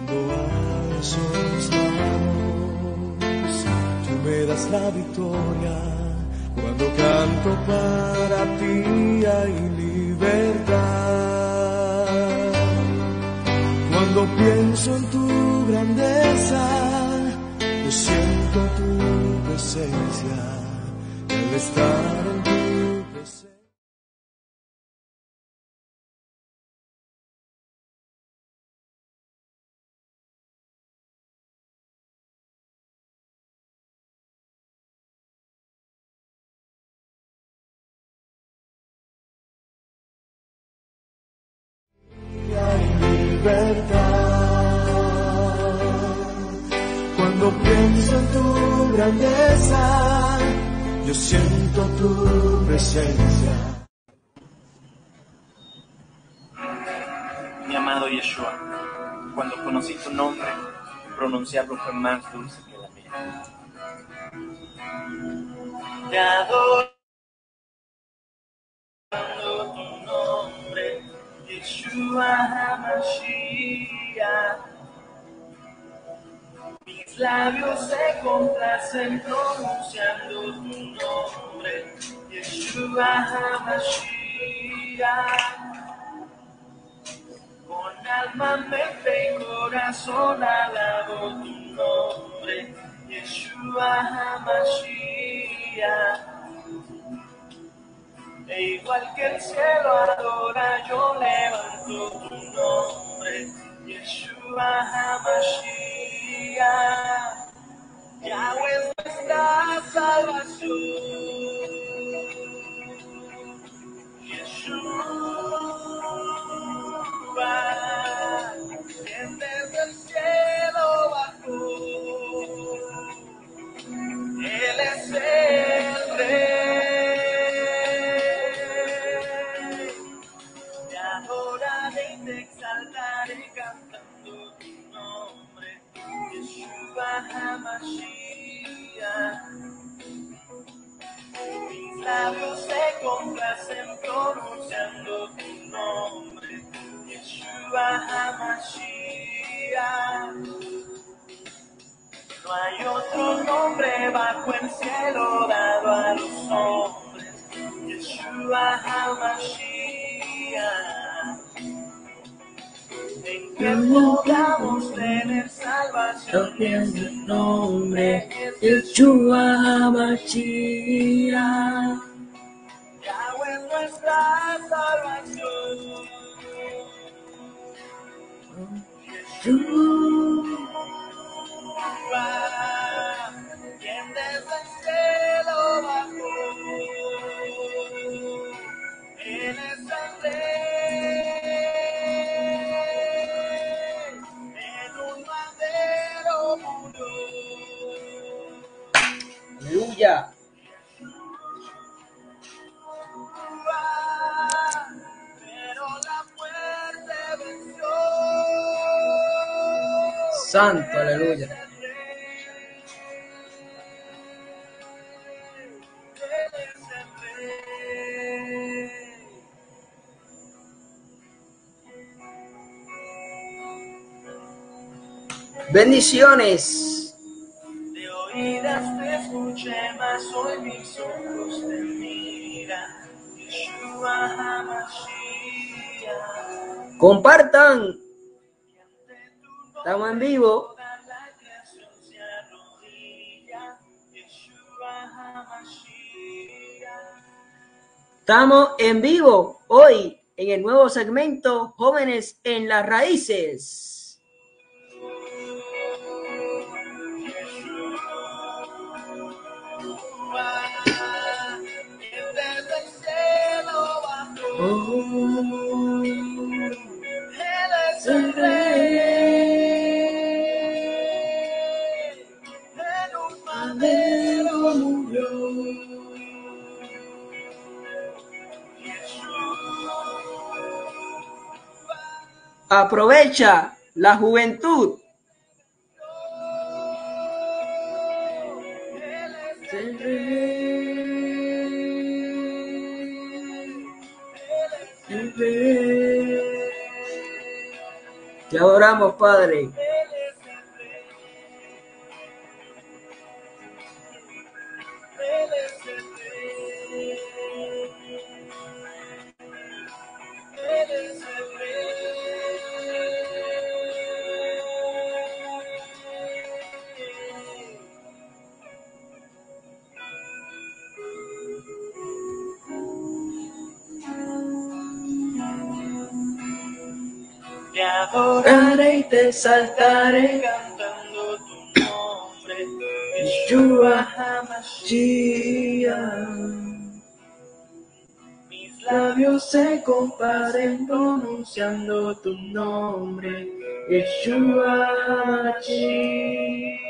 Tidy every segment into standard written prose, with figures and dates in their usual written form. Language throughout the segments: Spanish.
a esos lados, tú me das la victoria. Cuando canto para ti hay libertad. Cuando pienso en tu grandeza, yo siento tu presencia, el estar en tu presencia. Cuando pienso en tu grandeza, yo siento tu presencia. Mi amado Yeshua, cuando conocí tu nombre, pronunciarlo fue más dulce que la miel. Te adoro tu nombre, Yeshua HaMashiach. Mis labios se complacen pronunciando tu nombre, Yeshua HaMashiach. Con alma, mente y corazón alabo tu nombre, Yeshua HaMashiach. E igual que el cielo adora, yo levanto tu nombre, Yeshua HaMashiach. Yahweh es nuestra salvación. Yeshua, quien desde el cielo bajó. Él es el Rey. Te adoraré y te exaltaré cantando tu nombre, Yeshua HaMashiach. Mis labios se complacen pronunciando tu nombre, Yeshua HaMashiach. No hay otro nombre bajo el cielo dado a los hombres, Yeshua HaMashiach, en que podamos tener salvación en el nombre, Yeshua HaMashiach. Yahweh es nuestra salvación. Yeshua, quien desde el cielo bajó. Él es el Rey. En un madero murió. Aleluya. Pero la muerte venció. Santo, aleluya. Bendiciones. De oídas te escuché, mas hoy mis ojos te miran, Yeshua HaMashiach. Compartan. Estamos en vivo. Estamos en vivo hoy en el nuevo segmento Jóvenes en las Raíces. Oh, Él es el Rey. En un madero murió. aprovecha la juventud. El Rey. El Rey. Te adoramos, Padre. Él adoraré y te exaltaré, cantando tu nombre, Yeshua HaMashiach. mis Labios se comparen pronunciando tu nombre, Yeshua HaMashiach.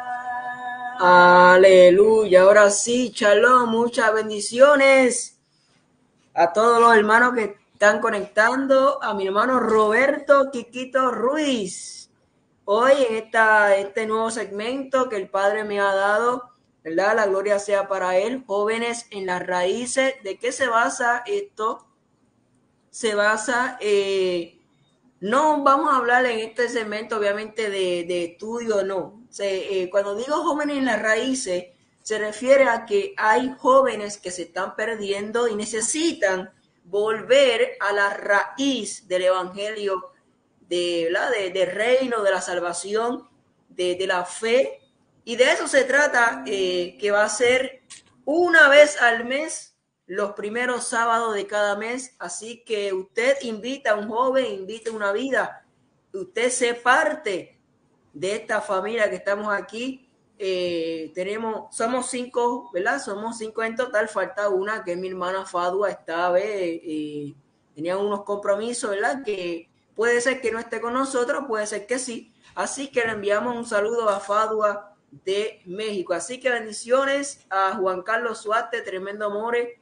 Aleluya. Ahora sí, shalom, muchas bendiciones a todos los hermanos que están conectando, a mi hermano Roberto Quiquito Ruiz. Hoy en este nuevo segmento que el Padre me ha dado, ¿verdad? La gloria sea para él, jóvenes en las raíces. ¿De qué se basa esto? Se basa, no vamos a hablar en este segmento obviamente de estudio, no. Cuando digo jóvenes en las raíces, se refiere a que hay jóvenes que se están perdiendo y necesitan volver a la raíz del evangelio, de reino, de la salvación, de la fe. Y de eso se trata, que va a ser una vez al mes, los primeros sábados de cada mes. Así que usted invita a un joven, invita una vida, usted se parte de esta familia que estamos aquí. Somos 5, ¿verdad? Somos 5 en total, falta una, que es mi hermana Fadua. Esta vez tenía unos compromisos, ¿verdad? Que puede ser que no esté con nosotros, puede ser que sí. Así que le enviamos un saludo a Fadua de México. Así que bendiciones a Juan Carlos Suárez, tremendo more.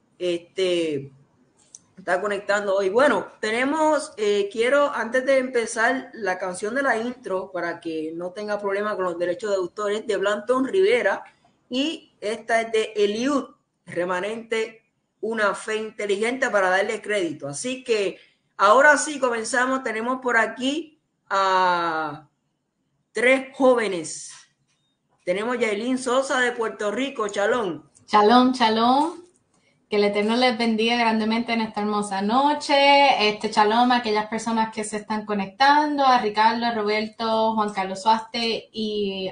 Está conectando hoy. Bueno, tenemos, quiero, antes de empezar, la canción de la intro, para que no tenga problema con los derechos de autores, de Blanton Rivera, y esta es de Eliud, Remanente, una fe inteligente, para darle crédito. Así que ahora sí comenzamos. Tenemos por aquí a 3 jóvenes. Tenemos Yailin Sosa de Puerto Rico. Shalom. Shalom, shalom. Que el Eterno les bendiga grandemente en esta hermosa noche. Shalom a aquellas personas que se están conectando, a Ricardo, a Roberto, Juan Carlos Suaste y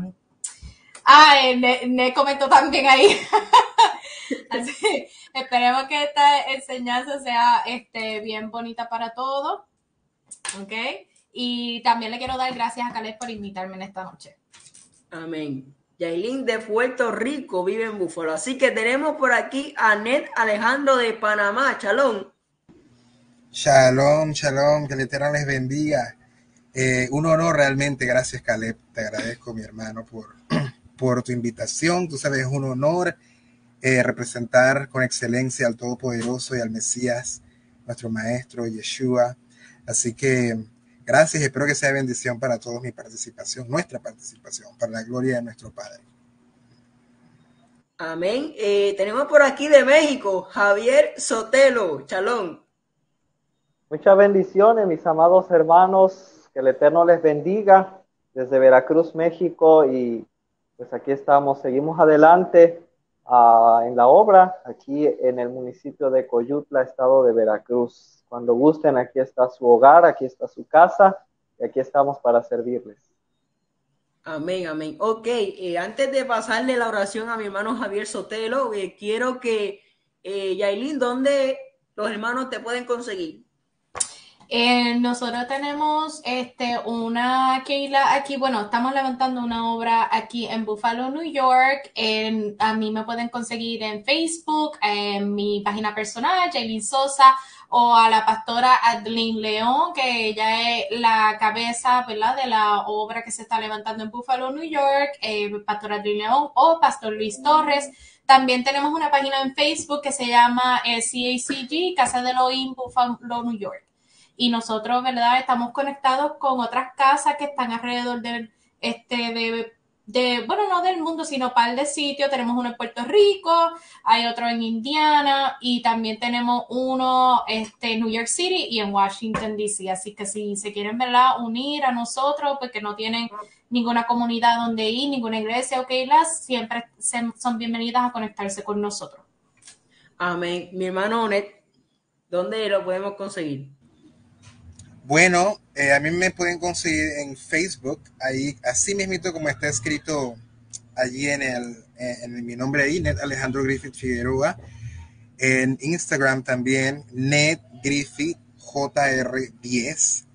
Ne comentó también ahí. Así, esperemos que esta enseñanza sea bien bonita para todos. ¿Ok? Y también le quiero dar gracias a Caleb por invitarme en esta noche. Amén. Yailin de Puerto Rico vive en Búfalo. Así que tenemos por aquí a Ned Alejandro de Panamá. Shalom. Shalom, shalom, que el Eterno les bendiga. Un honor realmente, gracias Caleb, te agradezco mi hermano por tu invitación. Tú sabes, es un honor representar con excelencia al Todopoderoso y al Mesías, nuestro Maestro Yeshua. Así que gracias y espero que sea bendición para todos nuestra participación, para la gloria de nuestro Padre. Amén. Tenemos por aquí de México, Javier Sotelo. Shalom. Muchas bendiciones, mis amados hermanos, que el Eterno les bendiga desde Veracruz, México, y pues aquí estamos, seguimos adelante en la obra, aquí en el municipio de Coyutla, estado de Veracruz. Cuando gusten, aquí está su hogar, aquí está su casa, y aquí estamos para servirles. Amén, amén. Ok, antes de pasarle la oración a mi hermano Javier Sotelo, quiero que, Yailin, ¿dónde los hermanos te pueden conseguir? Nosotros tenemos una Keila aquí, bueno, estamos levantando una obra aquí en Buffalo, New York. A mí me pueden conseguir en Facebook, en mi página personal, Yailin Sosa, o a la pastora Adeline León, que ella es la cabeza, ¿verdad?, de la obra que se está levantando en Buffalo, New York, pastora Adeline León o pastor Luis Torres. También tenemos una página en Facebook que se llama CACG, Casa de Elohim, Buffalo, New York. Y nosotros, ¿verdad?, estamos conectados con otras casas que están alrededor bueno, no del mundo, sino par de sitios. Tenemos uno en Puerto Rico, hay otro en Indiana y también tenemos uno en New York City y en Washington, D.C. Así que si se quieren, ¿verdad?, unir a nosotros, porque no tienen ninguna comunidad donde ir, ninguna iglesia o Keilas, siempre son bienvenidas a conectarse con nosotros. Amén. Mi hermano Onet, ¿dónde lo podemos conseguir? Bueno, a mí me pueden conseguir en Facebook, ahí así mismito como está escrito allí en mi nombre ahí, Ned Alejandro Griffith Figueroa. En Instagram también, Ned Griffith JR10,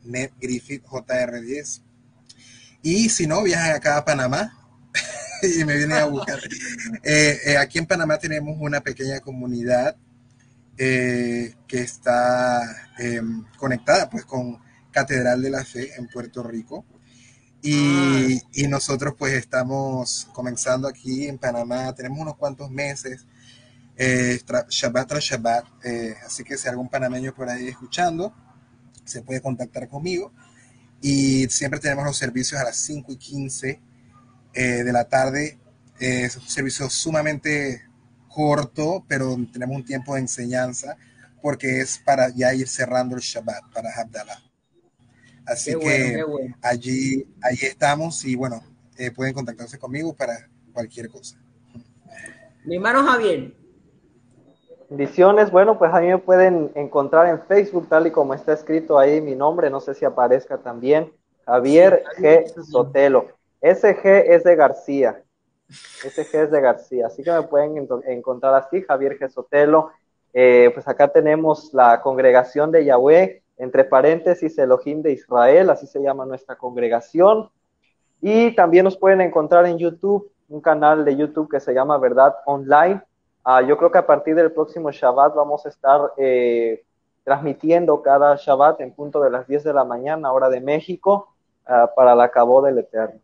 netgriffith JR10. Y si no, viajan acá a Panamá y me vienen a buscar. Aquí en Panamá tenemos una pequeña comunidad que está conectada pues con Catedral de la Fe en Puerto Rico. Y nosotros pues estamos comenzando aquí en Panamá, tenemos unos cuantos meses, Shabbat tras Shabbat, así que si algún panameño por ahí escuchando, se puede contactar conmigo. Y siempre tenemos los servicios a las 5:15 de la tarde. Es un servicio sumamente corto, pero tenemos un tiempo de enseñanza porque es para ya ir cerrando el Shabbat, para Havdalah. Así Qué que bueno, qué bueno. allí estamos y bueno, pueden contactarse conmigo para cualquier cosa. Mi hermano Javier. Bendiciones. Bueno, pues a mí me pueden encontrar en Facebook, tal y como está escrito ahí mi nombre, no sé si aparezca también, Javier G. Sotelo. Ese G es de García. Ese G es de García, así que me pueden encontrar así, Javier G. Sotelo. Pues acá tenemos la congregación de Yahweh, entre paréntesis, Elohim de Israel, así se llama nuestra congregación. Y también nos pueden encontrar en YouTube, un canal de YouTube que se llama Verdad Online. Yo creo que a partir del próximo Shabbat vamos a estar transmitiendo cada Shabbat en punto de las 10 de la mañana, hora de México, para la Cabo del Eterno.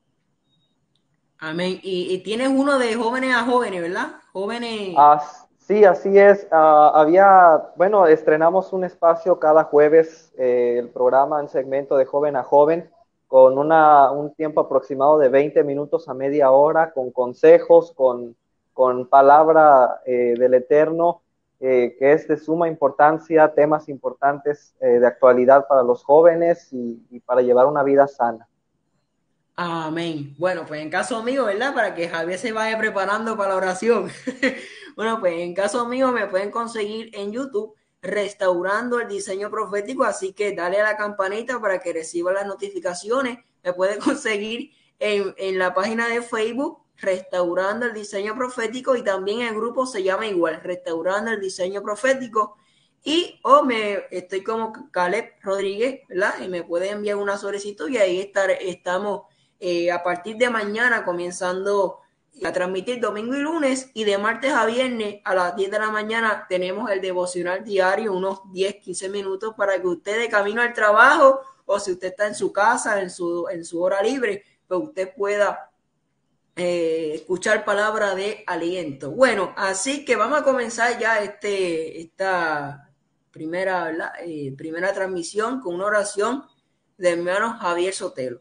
Amén. Y tienes uno de jóvenes a jóvenes, ¿verdad? Jóvenes. Sí, así es. Bueno, estrenamos un espacio cada jueves, el programa en segmento de joven a joven, con un tiempo aproximado de 20 minutos a media hora, con consejos, con palabra del Eterno, que es de suma importancia, temas importantes de actualidad para los jóvenes y para llevar una vida sana. Amén. Bueno, pues en caso mío, ¿verdad? Para que Javier se vaya preparando para la oración. Bueno, pues en caso mío me pueden conseguir en YouTube Restaurando el Diseño Profético, así que dale a la campanita para que reciba las notificaciones. Me pueden conseguir en la página de Facebook Restaurando el Diseño Profético y también el grupo se llama igual, Restaurando el Diseño Profético. Y estoy como Caleb Rodríguez, ¿verdad? Y me pueden enviar una solicitud y ahí estamos a partir de mañana comenzando a transmitir domingo y lunes, y de martes a viernes a las 10 de la mañana tenemos el devocional diario, unos 10-15 minutos para que usted de camino al trabajo o si usted está en su casa, en su hora libre, pues usted pueda escuchar palabra de aliento. Bueno, así que vamos a comenzar ya esta primera transmisión con una oración de hermano Javier Sotelo.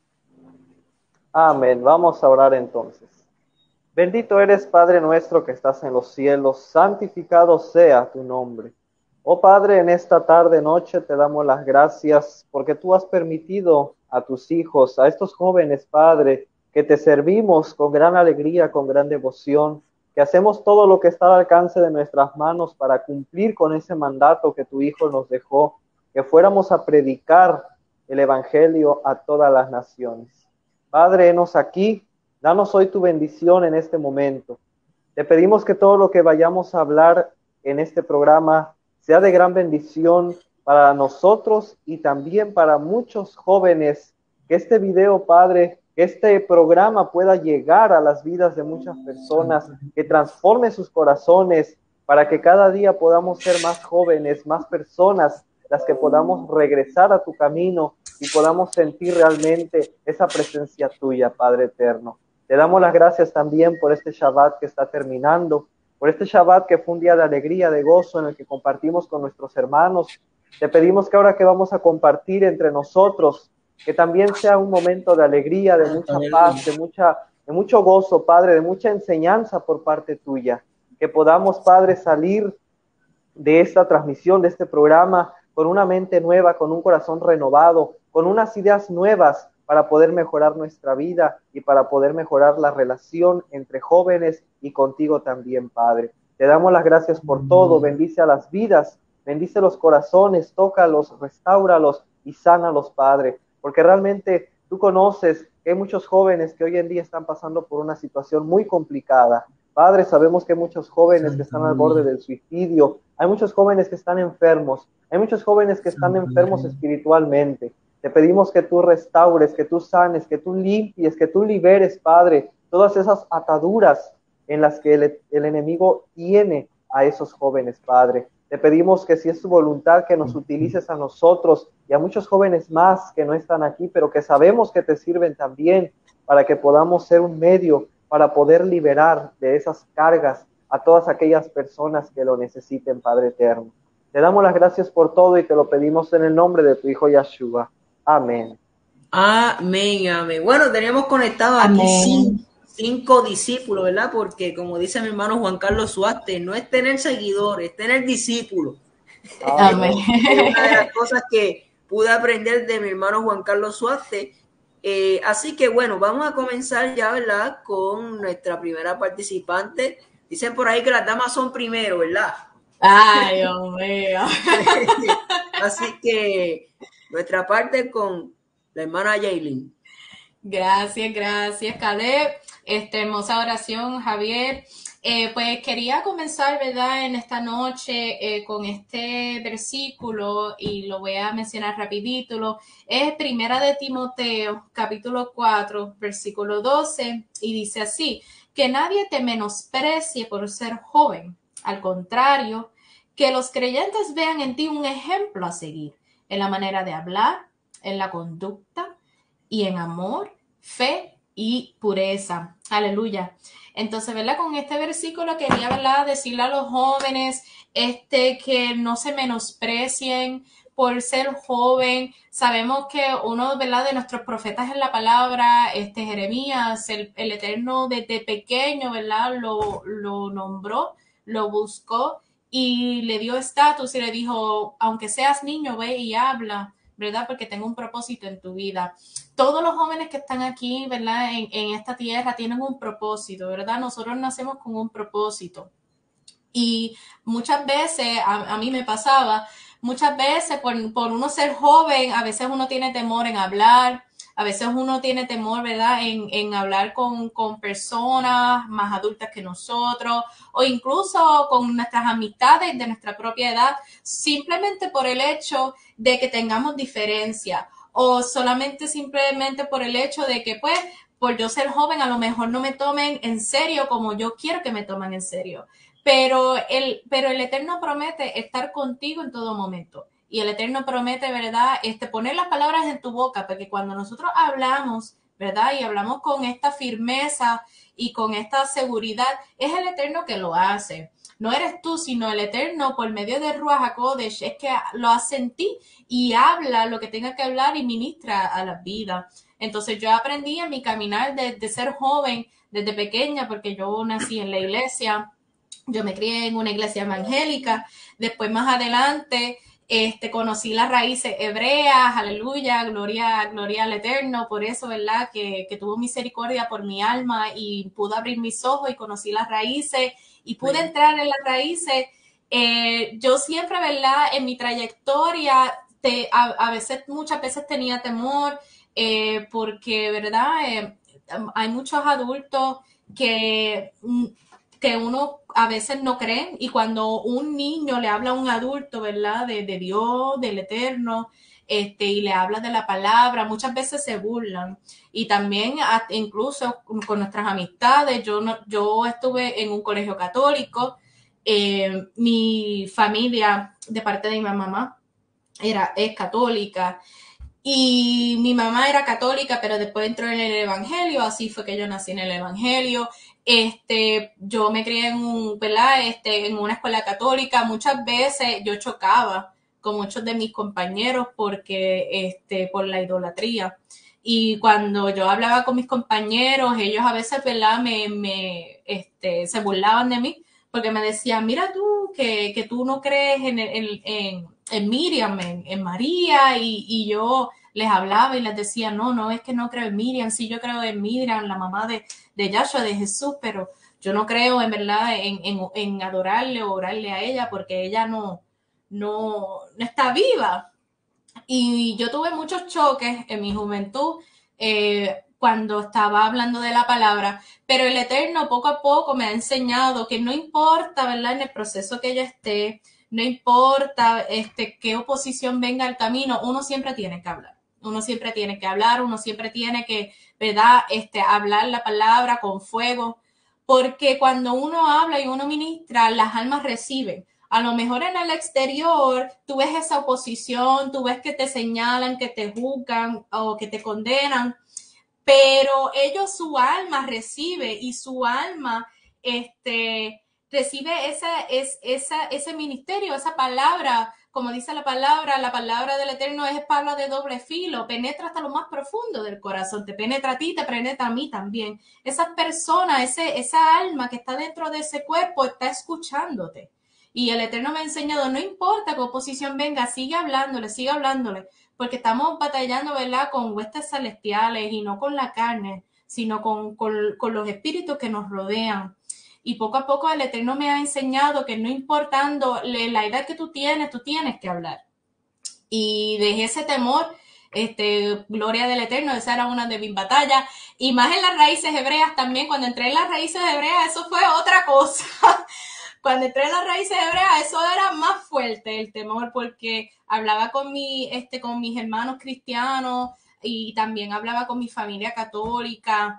Amén. Vamos a orar entonces. Bendito eres, Padre nuestro que estás en los cielos, santificado sea tu nombre. Oh Padre, en esta tarde, noche, te damos las gracias porque tú has permitido a tus hijos, a estos jóvenes, Padre, que te servimos con gran alegría, con gran devoción, que hacemos todo lo que está al alcance de nuestras manos para cumplir con ese mandato que tu Hijo nos dejó, que fuéramos a predicar el Evangelio a todas las naciones. Padre, henos aquí, danos hoy tu bendición en este momento. Te pedimos que todo lo que vayamos a hablar en este programa sea de gran bendición para nosotros y también para muchos jóvenes, que este video, Padre, que este programa pueda llegar a las vidas de muchas personas, que transforme sus corazones, para que cada día podamos ser más jóvenes, más personas, las que podamos regresar a tu camino y podamos sentir realmente esa presencia tuya, Padre eterno. Te damos las gracias también por este Shabbat que está terminando, por este Shabbat que fue un día de alegría, de gozo, en el que compartimos con nuestros hermanos. Te pedimos que ahora que vamos a compartir entre nosotros, que también sea un momento de alegría, de mucha paz, de mucho gozo, Padre, de mucha enseñanza por parte tuya. Que podamos, Padre, salir de esta transmisión, de este programa, con una mente nueva, con un corazón renovado, con unas ideas nuevas para poder mejorar nuestra vida y para poder mejorar la relación entre jóvenes y contigo también, Padre. Te damos las gracias por todo. Bendice a las vidas, bendice los corazones, tócalos, restáuralos y sánalos, Padre, porque realmente tú conoces que hay muchos jóvenes que hoy en día están pasando por una situación muy complicada. Padre, sabemos que hay muchos jóvenes que están al borde del suicidio, hay muchos jóvenes que están enfermos, hay muchos jóvenes que están enfermos espiritualmente. Te pedimos que tú restaures, que tú sanes, que tú limpies, que tú liberes, Padre, todas esas ataduras en las que el enemigo tiene a esos jóvenes, Padre. Te pedimos que si es tu voluntad, que nos utilices a nosotros y a muchos jóvenes más que no están aquí, pero que sabemos que te sirven también para que podamos ser un medio para poder liberar de esas cargas a todas aquellas personas que lo necesiten, Padre eterno. Te damos las gracias por todo y te lo pedimos en el nombre de tu Hijo Yeshua. Amén. Amén, amén. Bueno, teníamos conectados aquí Amén. cinco discípulos, ¿verdad? Porque como dice mi hermano Juan Carlos Suárez, no es tener seguidores, es tener discípulos. Amén. Es una de las cosas que pude aprender de mi hermano Juan Carlos Suárez. Así que bueno, vamos a comenzar ya, ¿verdad? Con nuestra primera participante. Dicen por ahí que las damas son primero, ¿verdad? Ay, Dios mío. Así que nuestra parte con la hermana Yailin. Gracias, Caleb. Hermosa oración, Javier. Pues quería comenzar, ¿verdad?, en esta noche con este versículo y lo voy a mencionar rapidito. Es Primera de Timoteo, capítulo 4, versículo 12, y dice así: que nadie te menosprecie por ser joven. Al contrario, que los creyentes vean en ti un ejemplo a seguir en la manera de hablar, en la conducta y en amor, fe y pureza. Aleluya. Entonces, ¿verdad? Con este versículo quería, ¿verdad?, decirle a los jóvenes que no se menosprecien por ser joven. Sabemos que uno, ¿verdad?, de nuestros profetas en la palabra, Jeremías, el Eterno desde pequeño, ¿verdad?, lo nombró, lo buscó y le dio estatus y le dijo: aunque seas niño, ve y habla, ¿verdad?, porque tengo un propósito en tu vida. Todos los jóvenes que están aquí, ¿verdad?, en esta tierra tienen un propósito, ¿verdad? Nosotros nacemos con un propósito. Y muchas veces, a mí me pasaba, muchas veces por uno ser joven, a veces uno tiene temor en hablar, a veces uno tiene temor, ¿verdad?, en hablar con personas más adultas que nosotros, o incluso con nuestras amistades de nuestra propia edad, simplemente por el hecho de que tengamos diferencia, o simplemente por el hecho de que, pues, por yo ser joven, a lo mejor no me tomen en serio como yo quiero que me tomen en serio. Pero el Eterno promete estar contigo en todo momento. Y el Eterno promete, ¿verdad?, poner las palabras en tu boca, porque cuando nosotros hablamos, ¿verdad?, y hablamos con esta firmeza y con esta seguridad, es el Eterno que lo hace. No eres tú, sino el Eterno, por medio de Ruach HaKodesh, es que lo hace en ti y habla lo que tenga que hablar y ministra a la vida. Entonces yo aprendí en mi caminar de ser joven, desde pequeña, porque yo nací en la iglesia. Yo me crié en una iglesia evangélica. Después, más adelante, conocí las raíces hebreas. Aleluya, gloria al Eterno. Por eso, ¿verdad?, que tuvo misericordia por mi alma y pudo abrir mis ojos y conocí las raíces y pude entrar en las raíces. Yo siempre, ¿verdad?, en mi trayectoria, muchas veces tenía temor porque, ¿verdad?, hay muchos adultos que uno a veces no cree, y cuando un niño le habla a un adulto, ¿verdad?, de Dios, del Eterno, y le habla de la palabra, muchas veces se burlan. Y también incluso con nuestras amistades, yo estuve en un colegio católico, mi familia de parte de mi mamá es católica, y mi mamá era católica, pero después entró en el evangelio, así fue que yo nací en el evangelio. Yo me crié en una escuela católica. Muchas veces yo chocaba con muchos de mis compañeros porque por la idolatría. Y cuando yo hablaba con mis compañeros, ellos a veces, ¿verdad?, se burlaban de mí porque me decían: mira tú, que tú no crees en Miriam, en María, y yo les hablaba y les decía: no, es que no creo en Miriam. Sí, yo creo en Miriam, la mamá de Yahshua, de Jesús, pero yo no creo en verdad en adorarle o orarle a ella porque ella no está viva. Y yo tuve muchos choques en mi juventud cuando estaba hablando de la palabra, pero el Eterno poco a poco me ha enseñado que no importa, ¿verdad? En el proceso que yo esté, no importa qué oposición venga al camino, uno siempre tiene que hablar. Uno siempre tiene que hablar, uno siempre tiene que, ¿verdad? Hablar la palabra con fuego, porque cuando uno habla y uno ministra, las almas reciben. A lo mejor en el exterior tú ves esa oposición, tú ves que te señalan, que te juzgan o que te condenan, pero ellos su alma recibe y su alma recibe ese ministerio, esa palabra, como dice la palabra del Eterno es espada de doble filo, penetra hasta lo más profundo del corazón, te penetra a ti, te penetra a mí también. Esas personas, esa alma que está dentro de ese cuerpo está escuchándote. Y el Eterno me ha enseñado, no importa qué oposición venga, sigue hablándole, porque estamos batallando, ¿verdad?, con huestes celestiales y no con la carne, sino con los espíritus que nos rodean. Y poco a poco el Eterno me ha enseñado que no importando la edad que tú tienes que hablar. Y dejé ese temor, gloria del Eterno, esa era una de mis batallas. Y más en las raíces hebreas también, cuando entré en las raíces hebreas, eso fue otra cosa. Cuando entré en las raíces hebreas, eso era más fuerte el temor, porque hablaba con mis hermanos cristianos y también hablaba con mi familia católica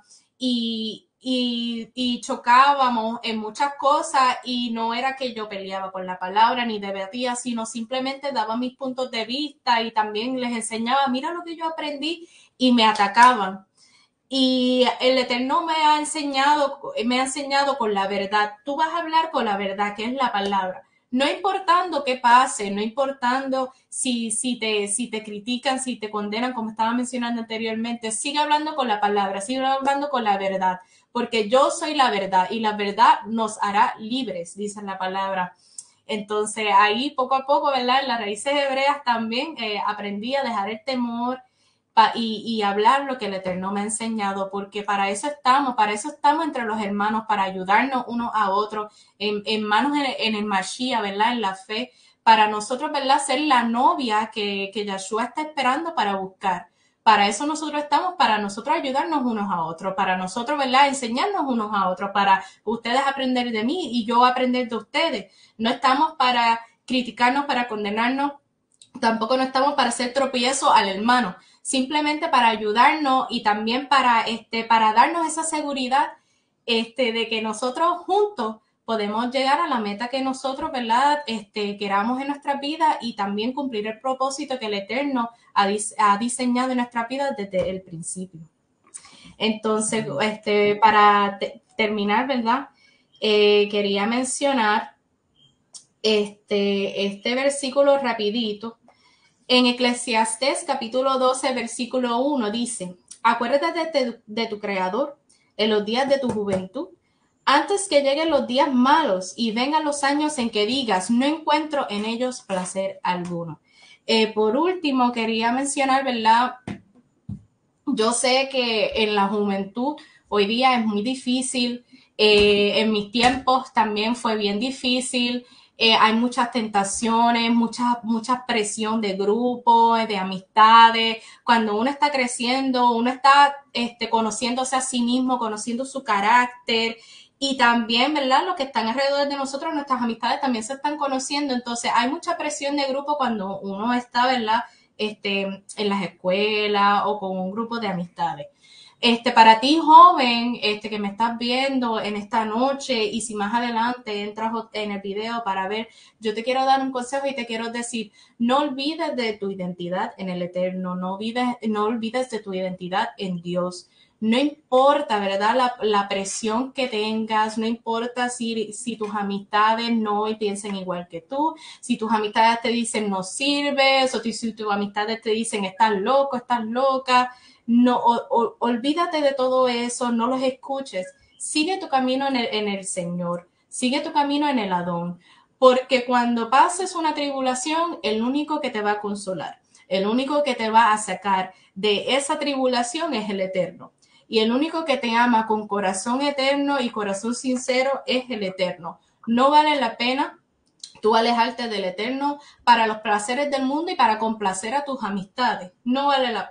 y chocábamos en muchas cosas y no era que yo peleaba por la palabra ni debatía, sino simplemente daba mis puntos de vista y también les enseñaba, mira lo que yo aprendí, y me atacaban. Y el Eterno me ha enseñado con la verdad. Tú vas a hablar con la verdad, que es la palabra. No importando qué pase, no importando si te critican, si te condenan, como estaba mencionando anteriormente, sigue hablando con la palabra, sigue hablando con la verdad, porque yo soy la verdad y la verdad nos hará libres, dice la palabra. Entonces ahí poco a poco, ¿verdad? En las raíces hebreas también aprendí a dejar el temor y hablar lo que el Eterno me ha enseñado, porque para eso estamos entre los hermanos, para ayudarnos unos a otros, en manos en el Mashiach, ¿verdad? En la fe, para nosotros, ¿verdad? Ser la novia que Yahshua está esperando para buscar. Para eso nosotros estamos, para nosotros ayudarnos unos a otros, para nosotros, ¿verdad? Enseñarnos unos a otros, para ustedes aprender de mí y yo aprender de ustedes. No estamos para criticarnos, para condenarnos, tampoco no estamos para hacer tropiezo al hermano, simplemente para ayudarnos y también para darnos esa seguridad de que nosotros juntos podemos llegar a la meta que nosotros, ¿verdad?, queramos en nuestra vida y también cumplir el propósito que el Eterno ha diseñado en nuestra vida desde el principio. Entonces, para terminar, ¿verdad?, quería mencionar este versículo rapidito. En Eclesiastés capítulo 12, versículo 1 dice, acuérdate de tu Creador en los días de tu juventud, antes que lleguen los días malos y vengan los años en que digas, no encuentro en ellos placer alguno. Por último, quería mencionar, ¿verdad? Yo sé que en la juventud hoy día es muy difícil, en mis tiempos también fue bien difícil. Hay muchas tentaciones, mucha presión de grupos, de amistades. Cuando uno está creciendo, uno está conociéndose a sí mismo, conociendo su carácter y también, ¿verdad? Los que están alrededor de nosotros, nuestras amistades también se están conociendo. Entonces hay mucha presión de grupo cuando uno está, ¿verdad?, en las escuelas o con un grupo de amistades. Para ti, joven, que me estás viendo en esta noche y si más adelante entras en el video para ver, yo te quiero dar un consejo y te quiero decir, no olvides de tu identidad en el Eterno, no olvides de tu identidad en Dios. No importa, ¿verdad?, la presión que tengas, no importa si tus amistades no piensen igual que tú, si tus amistades te dicen no sirves, o si tus amistades te dicen estás loco, estás loca. No, olvídate de todo eso, no los escuches. Sigue tu camino en el Señor, sigue tu camino en el Adón, porque cuando pases una tribulación, el único que te va a consolar, el único que te va a sacar de esa tribulación es el Eterno. Y el único que te ama con corazón eterno y corazón sincero es el Eterno. No vale la pena tú alejarte del Eterno para los placeres del mundo y para complacer a tus amistades. No vale la pena.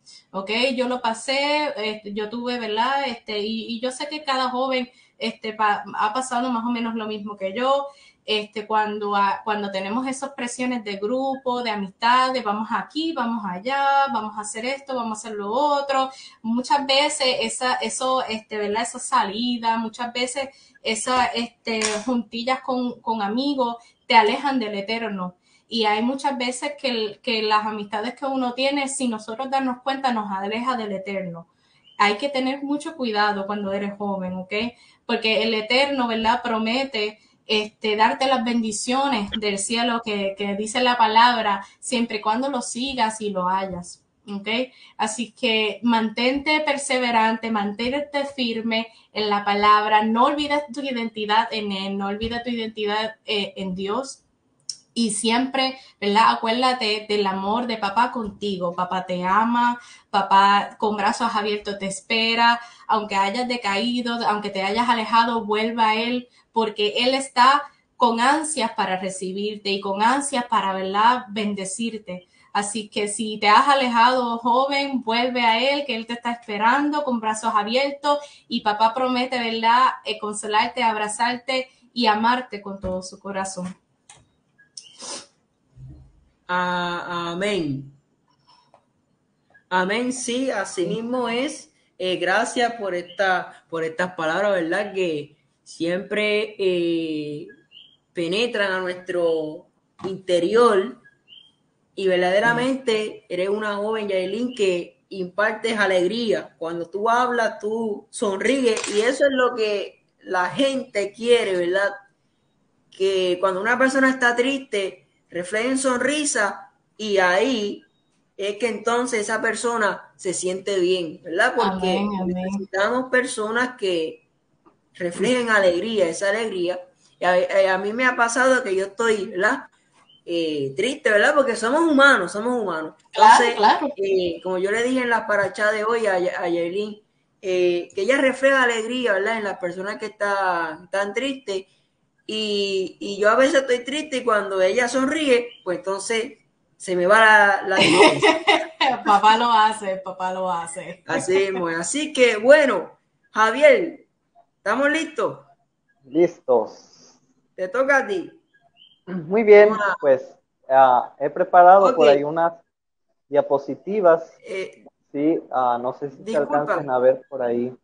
¿ok? Yo lo pasé, yo tuve, ¿verdad? Y yo sé que cada joven ha pasado más o menos lo mismo que yo. Cuando tenemos esas presiones de grupo, de amistad, de vamos aquí, vamos allá, vamos a hacer esto, vamos a hacer lo otro, muchas veces ¿verdad? Esa salida, muchas veces esas juntillas con amigos te alejan del eterno. Y hay muchas veces que las amistades que uno tiene, sin nosotros darnos cuenta, nos aleja del eterno. Hay que tener mucho cuidado cuando eres joven, ¿ok? Porque el eterno, ¿verdad? Promete darte las bendiciones del cielo que dice la palabra, siempre y cuando lo sigas y lo hayas. ¿Okay? Así que mantente perseverante, mantente firme en la palabra, no olvides tu identidad en Él, no olvides tu identidad en Dios. Y siempre, ¿verdad? Acuérdate del amor de papá contigo. Papá te ama, papá con brazos abiertos te espera. Aunque hayas decaído, aunque te hayas alejado, vuelva a Él, porque Él está con ansias para recibirte y con ansias para, ¿verdad? Bendecirte. Así que si te has alejado, joven, vuelve a Él, que Él te está esperando con brazos abiertos y papá promete, ¿verdad? Consolarte, abrazarte y amarte con todo su corazón. Amén. Amén, sí, así mismo es. Gracias por estas palabras, ¿verdad? Que siempre penetran a nuestro interior y verdaderamente eres una joven, Yailin, que impartes alegría. Cuando tú hablas, tú sonríes y eso es lo que la gente quiere, ¿verdad? Que cuando una persona está triste, reflejen sonrisa y ahí es que entonces esa persona se siente bien, ¿verdad? Porque Amén, amén. necesitamos personas que reflejen alegría, esa alegría. Y a mí me ha pasado que yo estoy, ¿verdad? Triste, ¿verdad? Porque somos humanos, somos humanos. Entonces, claro. como yo le dije en la paracha de hoy a Yailin, que ella refleja alegría, ¿verdad? En las personas que están tristes. Y yo a veces estoy triste y cuando ella sonríe, pues entonces se me va la tristeza. Papá lo hace, papá lo hace. Así mismo es. Así que bueno, Javier, ¿estamos listos? Listos. Te toca a ti. Muy bien, pues he preparado por Ok. ahí unas diapositivas. Sí, no sé si se Disculpa, alcancen a ver por ahí.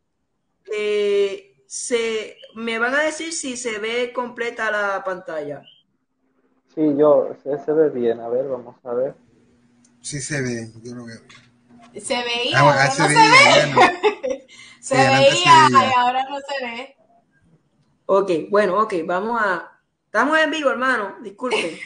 me van a decir si se ve completa la pantalla. Sí, se ve bien. A ver, vamos a ver. Sí se ve, yo lo veo. Se veía, ahora Hace no se días, ve. ya no. Se Sí, antes se veía y veía. ahora no se ve. Ok, bueno, ok, estamos en vivo, hermano, disculpen.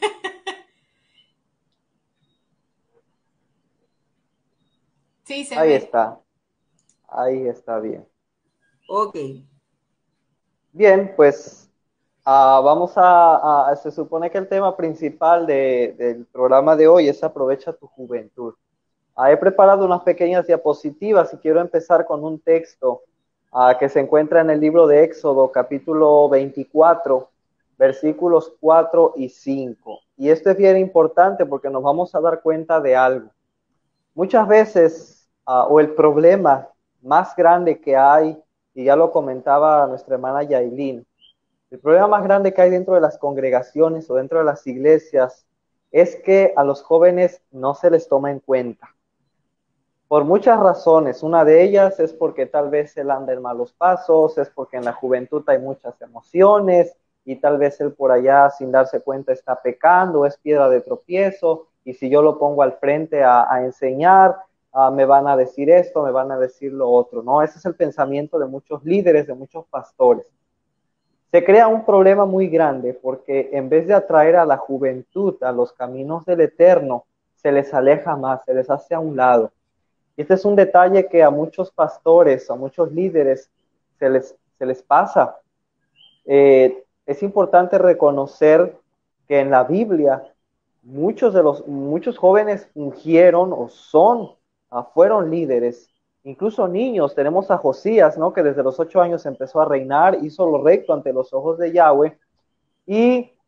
Sí, se Ahí ve. está. Ahí está bien. Ok, Bien, pues vamos se supone que el tema principal del programa de hoy es aprovecha tu juventud. He preparado unas pequeñas diapositivas y quiero empezar con un texto que se encuentra en el libro de Éxodo, capítulo 24, versículos 4 y 5. Y esto es bien importante porque nos vamos a dar cuenta de algo. Muchas veces, o el problema más grande que hay, y ya lo comentaba nuestra hermana Yailin, el problema más grande que hay dentro de las congregaciones o dentro de las iglesias es que a los jóvenes no se les toma en cuenta. Por muchas razones. Una de ellas es porque tal vez él anda en malos pasos, es porque en la juventud hay muchas emociones y tal vez él por allá sin darse cuenta está pecando, es piedra de tropiezo y si yo lo pongo al frente a enseñar, me van a decir esto, me van a decir lo otro, ¿no? Ese es el pensamiento de muchos líderes, de muchos pastores. Se crea un problema muy grande porque en vez de atraer a la juventud a los caminos del Eterno, se les aleja más, se les hace a un lado. Y este es un detalle que a muchos pastores, a muchos líderes se les pasa. Es importante reconocer que en la Biblia muchos jóvenes fungieron o fueron líderes, incluso niños. Tenemos a Josías, ¿no? Que desde los 8 años empezó a reinar, hizo lo recto ante los ojos de Yahweh y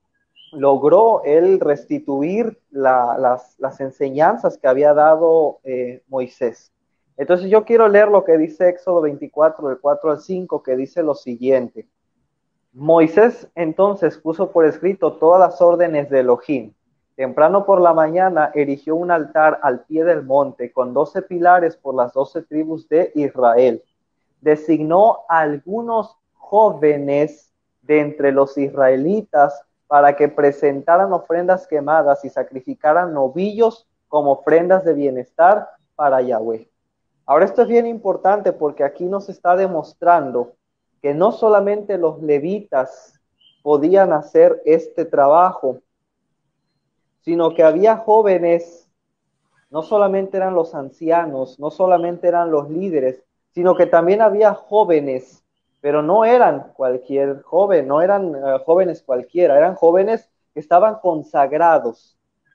logró él restituir las enseñanzas que había dado Moisés. Entonces yo quiero leer lo que dice Éxodo 24, del 4 al 5, que dice lo siguiente. Moisés entonces puso por escrito todas las órdenes de Elohim. Temprano por la mañana erigió un altar al pie del monte con 12 pilares por las 12 tribus de Israel. Designó a algunos jóvenes de entre los israelitas para que presentaran ofrendas quemadas y sacrificaran novillos como ofrendas de bienestar para Yahweh. Ahora esto es bien importante porque aquí nos está demostrando que no solamente los levitas podían hacer este trabajo, sino que había jóvenes, no solamente eran los ancianos, no solamente eran los líderes, sino que también había jóvenes, pero no eran cualquier joven, no eran jóvenes cualquiera, eran jóvenes que estaban consagrados,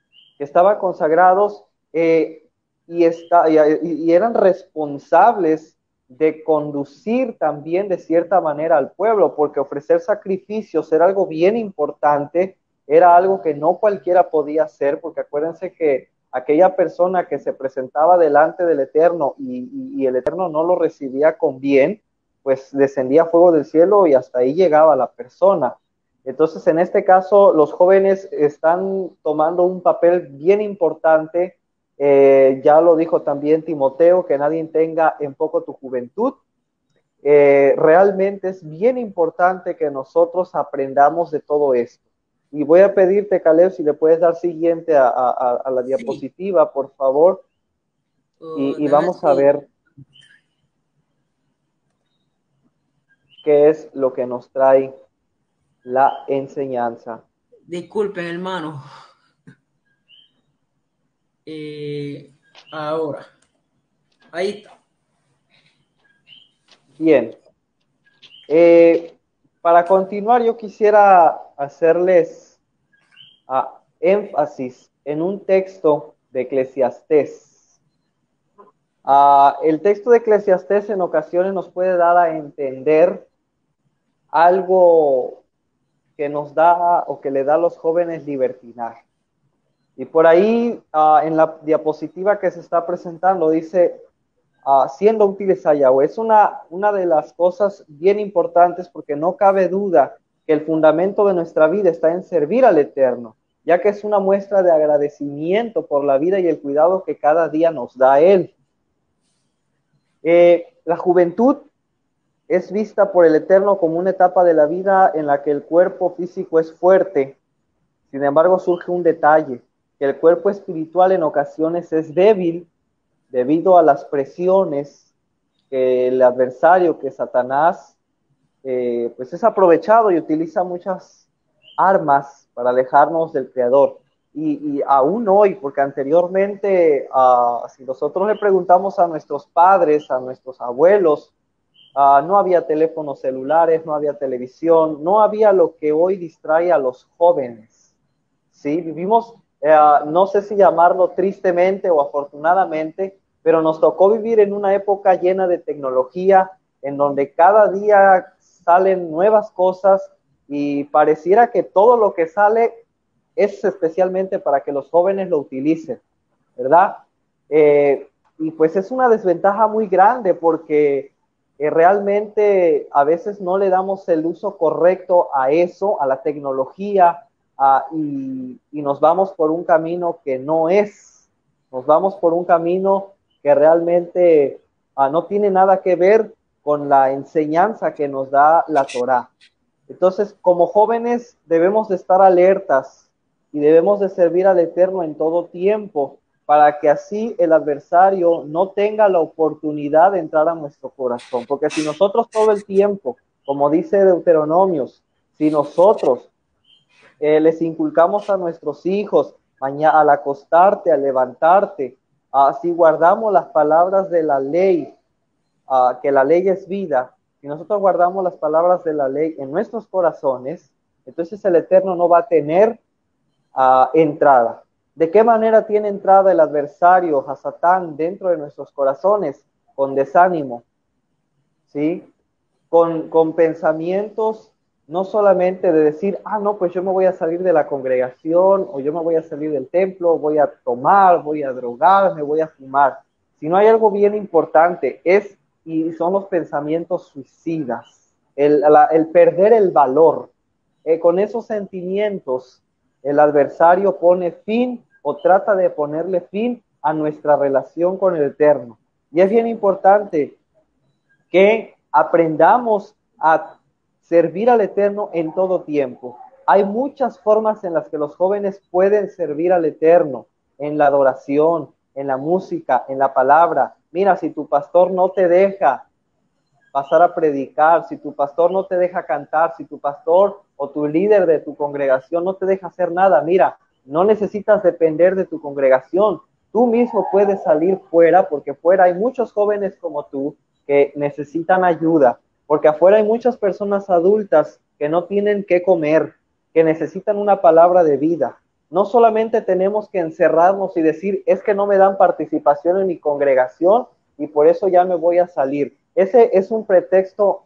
y eran responsables de conducir también de cierta manera al pueblo, porque ofrecer sacrificios era algo bien importante, era algo que no cualquiera podía hacer, porque acuérdense que aquella persona que se presentaba delante del Eterno y el Eterno no lo recibía con bien, pues descendía fuego del cielo y hasta ahí llegaba la persona. Entonces, en este caso, los jóvenes están tomando un papel bien importante. Ya lo dijo también Timoteo, que nadie tenga en poco tu juventud. Realmente es bien importante que nosotros aprendamos de todo esto. Y voy a pedirte, Caleb, si le puedes dar siguiente a la diapositiva, por favor. Y vamos a ver qué es lo que nos trae la enseñanza. Disculpen, hermano. Ahora. Ahí está. Bien. Para continuar, yo quisiera hacerles énfasis en un texto de Eclesiastés. El texto de Eclesiastés en ocasiones nos puede dar a entender algo que nos da o que le da a los jóvenes libertinaje. Y por ahí, en la diapositiva que se está presentando, dice, siendo útiles a Yahweh. Es una de las cosas bien importantes porque no cabe duda que el fundamento de nuestra vida está en servir al Eterno, ya que es una muestra de agradecimiento por la vida y el cuidado que cada día nos da Él. La juventud es vista por el Eterno como una etapa de la vida en la que el cuerpo físico es fuerte. Sin embargo, surge un detalle, que el cuerpo espiritual en ocasiones es débil debido a las presiones que el adversario, que Satanás, pues es aprovechado y utiliza muchas armas para alejarnos del Creador. Y aún hoy, porque anteriormente, si nosotros le preguntamos a nuestros padres, a nuestros abuelos, no había teléfonos celulares, no había televisión, no había lo que hoy distrae a los jóvenes. ¿Sí? Vivimos, no sé si llamarlo tristemente o afortunadamente, pero nos tocó vivir en una época llena de tecnología, en donde cada día salen nuevas cosas y pareciera que todo lo que sale es especialmente para que los jóvenes lo utilicen, ¿verdad? Y pues es una desventaja muy grande porque realmente a veces no le damos el uso correcto a eso, a la tecnología, y nos vamos por un camino que no es. Nos vamos por un camino que realmente no tiene nada que ver con la enseñanza que nos da la Torá. Entonces, como jóvenes debemos de estar alertas y debemos de servir al Eterno en todo tiempo, para que así el adversario no tenga la oportunidad de entrar a nuestro corazón. Porque si nosotros todo el tiempo, como dice Deuteronomios, si nosotros les inculcamos a nuestros hijos, al acostarte, al levantarte, si guardamos las palabras de la ley, que la ley es vida, si nosotros guardamos las palabras de la ley en nuestros corazones, entonces el Eterno no va a tener entrada. ¿De qué manera tiene entrada el adversario, Hasatán, dentro de nuestros corazones? Con desánimo, ¿sí? Con pensamientos no solamente de decir, no, pues yo me voy a salir de la congregación, o yo me voy a salir del templo, voy a tomar, voy a drogar, me voy a fumar, sino hay algo bien importante, y son los pensamientos suicidas, el perder el valor. Con esos sentimientos, el adversario pone fin o trata de ponerle fin a nuestra relación con el Eterno. Y es bien importante que aprendamos a servir al Eterno en todo tiempo. Hay muchas formas en las que los jóvenes pueden servir al Eterno, en la adoración, en la música, en la palabra. Mira, si tu pastor no te deja pasar a predicar, si tu pastor no te deja cantar, si tu pastor o tu líder de tu congregación no te deja hacer nada, mira, no necesitas depender de tu congregación. Tú mismo puedes salir fuera, porque fuera hay muchos jóvenes como tú que necesitan ayuda, porque afuera hay muchas personas adultas que no tienen qué comer, que necesitan una palabra de vida. No solamente tenemos que encerrarnos y decir, es que no me dan participación en mi congregación y por eso ya me voy a salir. Ese es un pretexto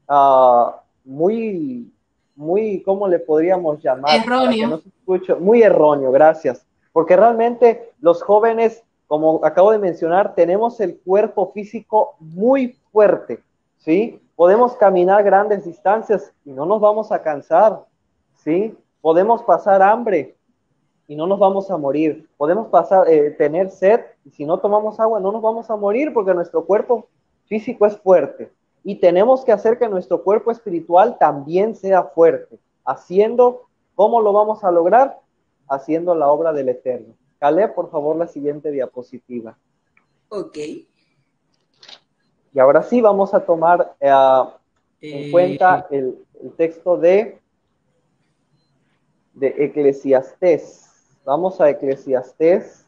muy, ¿cómo le podríamos llamar? Erróneo. Para que no se escuche, muy erróneo, gracias. Porque realmente los jóvenes, como acabo de mencionar, tenemos el cuerpo físico muy fuerte, ¿sí? Podemos caminar grandes distancias y no nos vamos a cansar, ¿sí? Podemos pasar hambre y no nos vamos a morir. Podemos tener sed y si no tomamos agua no nos vamos a morir porque nuestro cuerpo físico es fuerte. Y tenemos que hacer que nuestro cuerpo espiritual también sea fuerte. ¿Cómo lo vamos a lograr? Haciendo la obra del Eterno. Caleb, por favor, la siguiente diapositiva. Ok. Y ahora sí vamos a tomar en cuenta el texto de Eclesiastés. Vamos a Eclesiastés,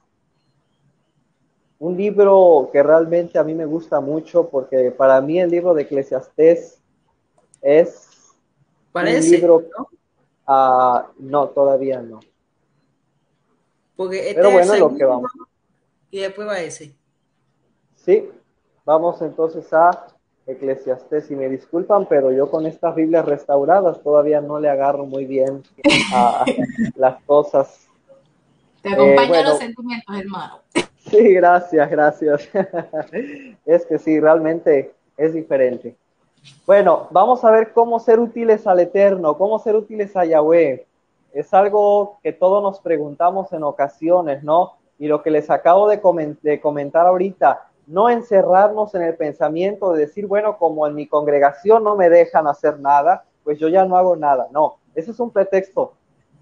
un libro que realmente a mí me gusta mucho, porque para mí el libro de Eclesiastés es Parece, un libro... ¿no? No, todavía no. Porque Pero bueno, es el lo que vamos. Y después va ese. Sí, vamos entonces a Eclesiastés. Y me disculpan, pero yo con estas Biblias restauradas todavía no le agarro muy bien a las cosas. Te acompañan bueno, los sentimientos, hermano. Sí, gracias. Es que sí, realmente es diferente. Bueno, vamos a ver cómo ser útiles al Eterno, cómo ser útiles a Yahweh. Es algo que todos nos preguntamos en ocasiones, ¿no? Y lo que les acabo de comentar ahorita, no encerrarnos en el pensamiento de decir, bueno, como en mi congregación no me dejan hacer nada, pues yo ya no hago nada. No, ese es un pretexto.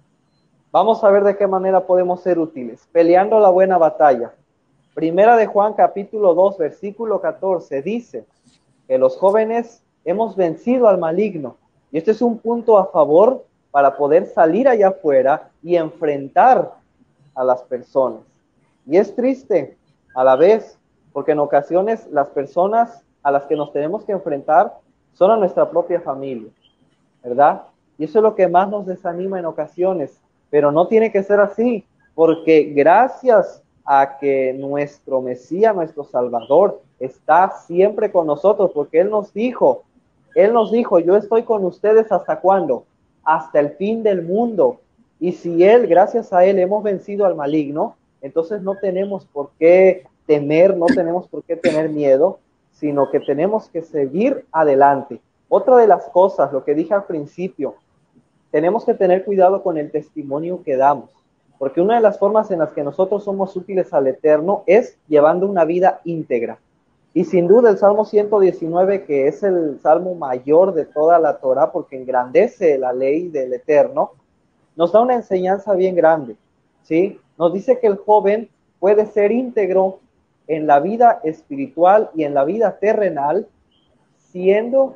Vamos a ver de qué manera podemos ser útiles. Peleando la buena batalla. Primera de Juan, capítulo 2, versículo 14, dice que los jóvenes hemos vencido al maligno. Y este es un punto a favor para poder salir allá afuera y enfrentar a las personas. Y es triste a la vez, porque en ocasiones las personas a las que nos tenemos que enfrentar son a nuestra propia familia, ¿verdad? Y eso es lo que más nos desanima en ocasiones, pero no tiene que ser así, porque gracias a que nuestro Mesías, nuestro Salvador, está siempre con nosotros, porque Él nos dijo, yo estoy con ustedes ¿hasta cuándo? Hasta el fin del mundo. Y si Él, gracias a Él, hemos vencido al maligno, entonces no tenemos por qué temer, no tenemos por qué tener miedo, sino que tenemos que seguir adelante. Otra de las cosas, lo que dije al principio, tenemos que tener cuidado con el testimonio que damos, porque una de las formas en las que nosotros somos útiles al Eterno es llevando una vida íntegra. Y sin duda el Salmo 119, que es el salmo mayor de toda la Torá, porque engrandece la ley del Eterno, nos da una enseñanza bien grande, ¿sí? Nos dice que el joven puede ser íntegro en la vida espiritual y en la vida terrenal, siendo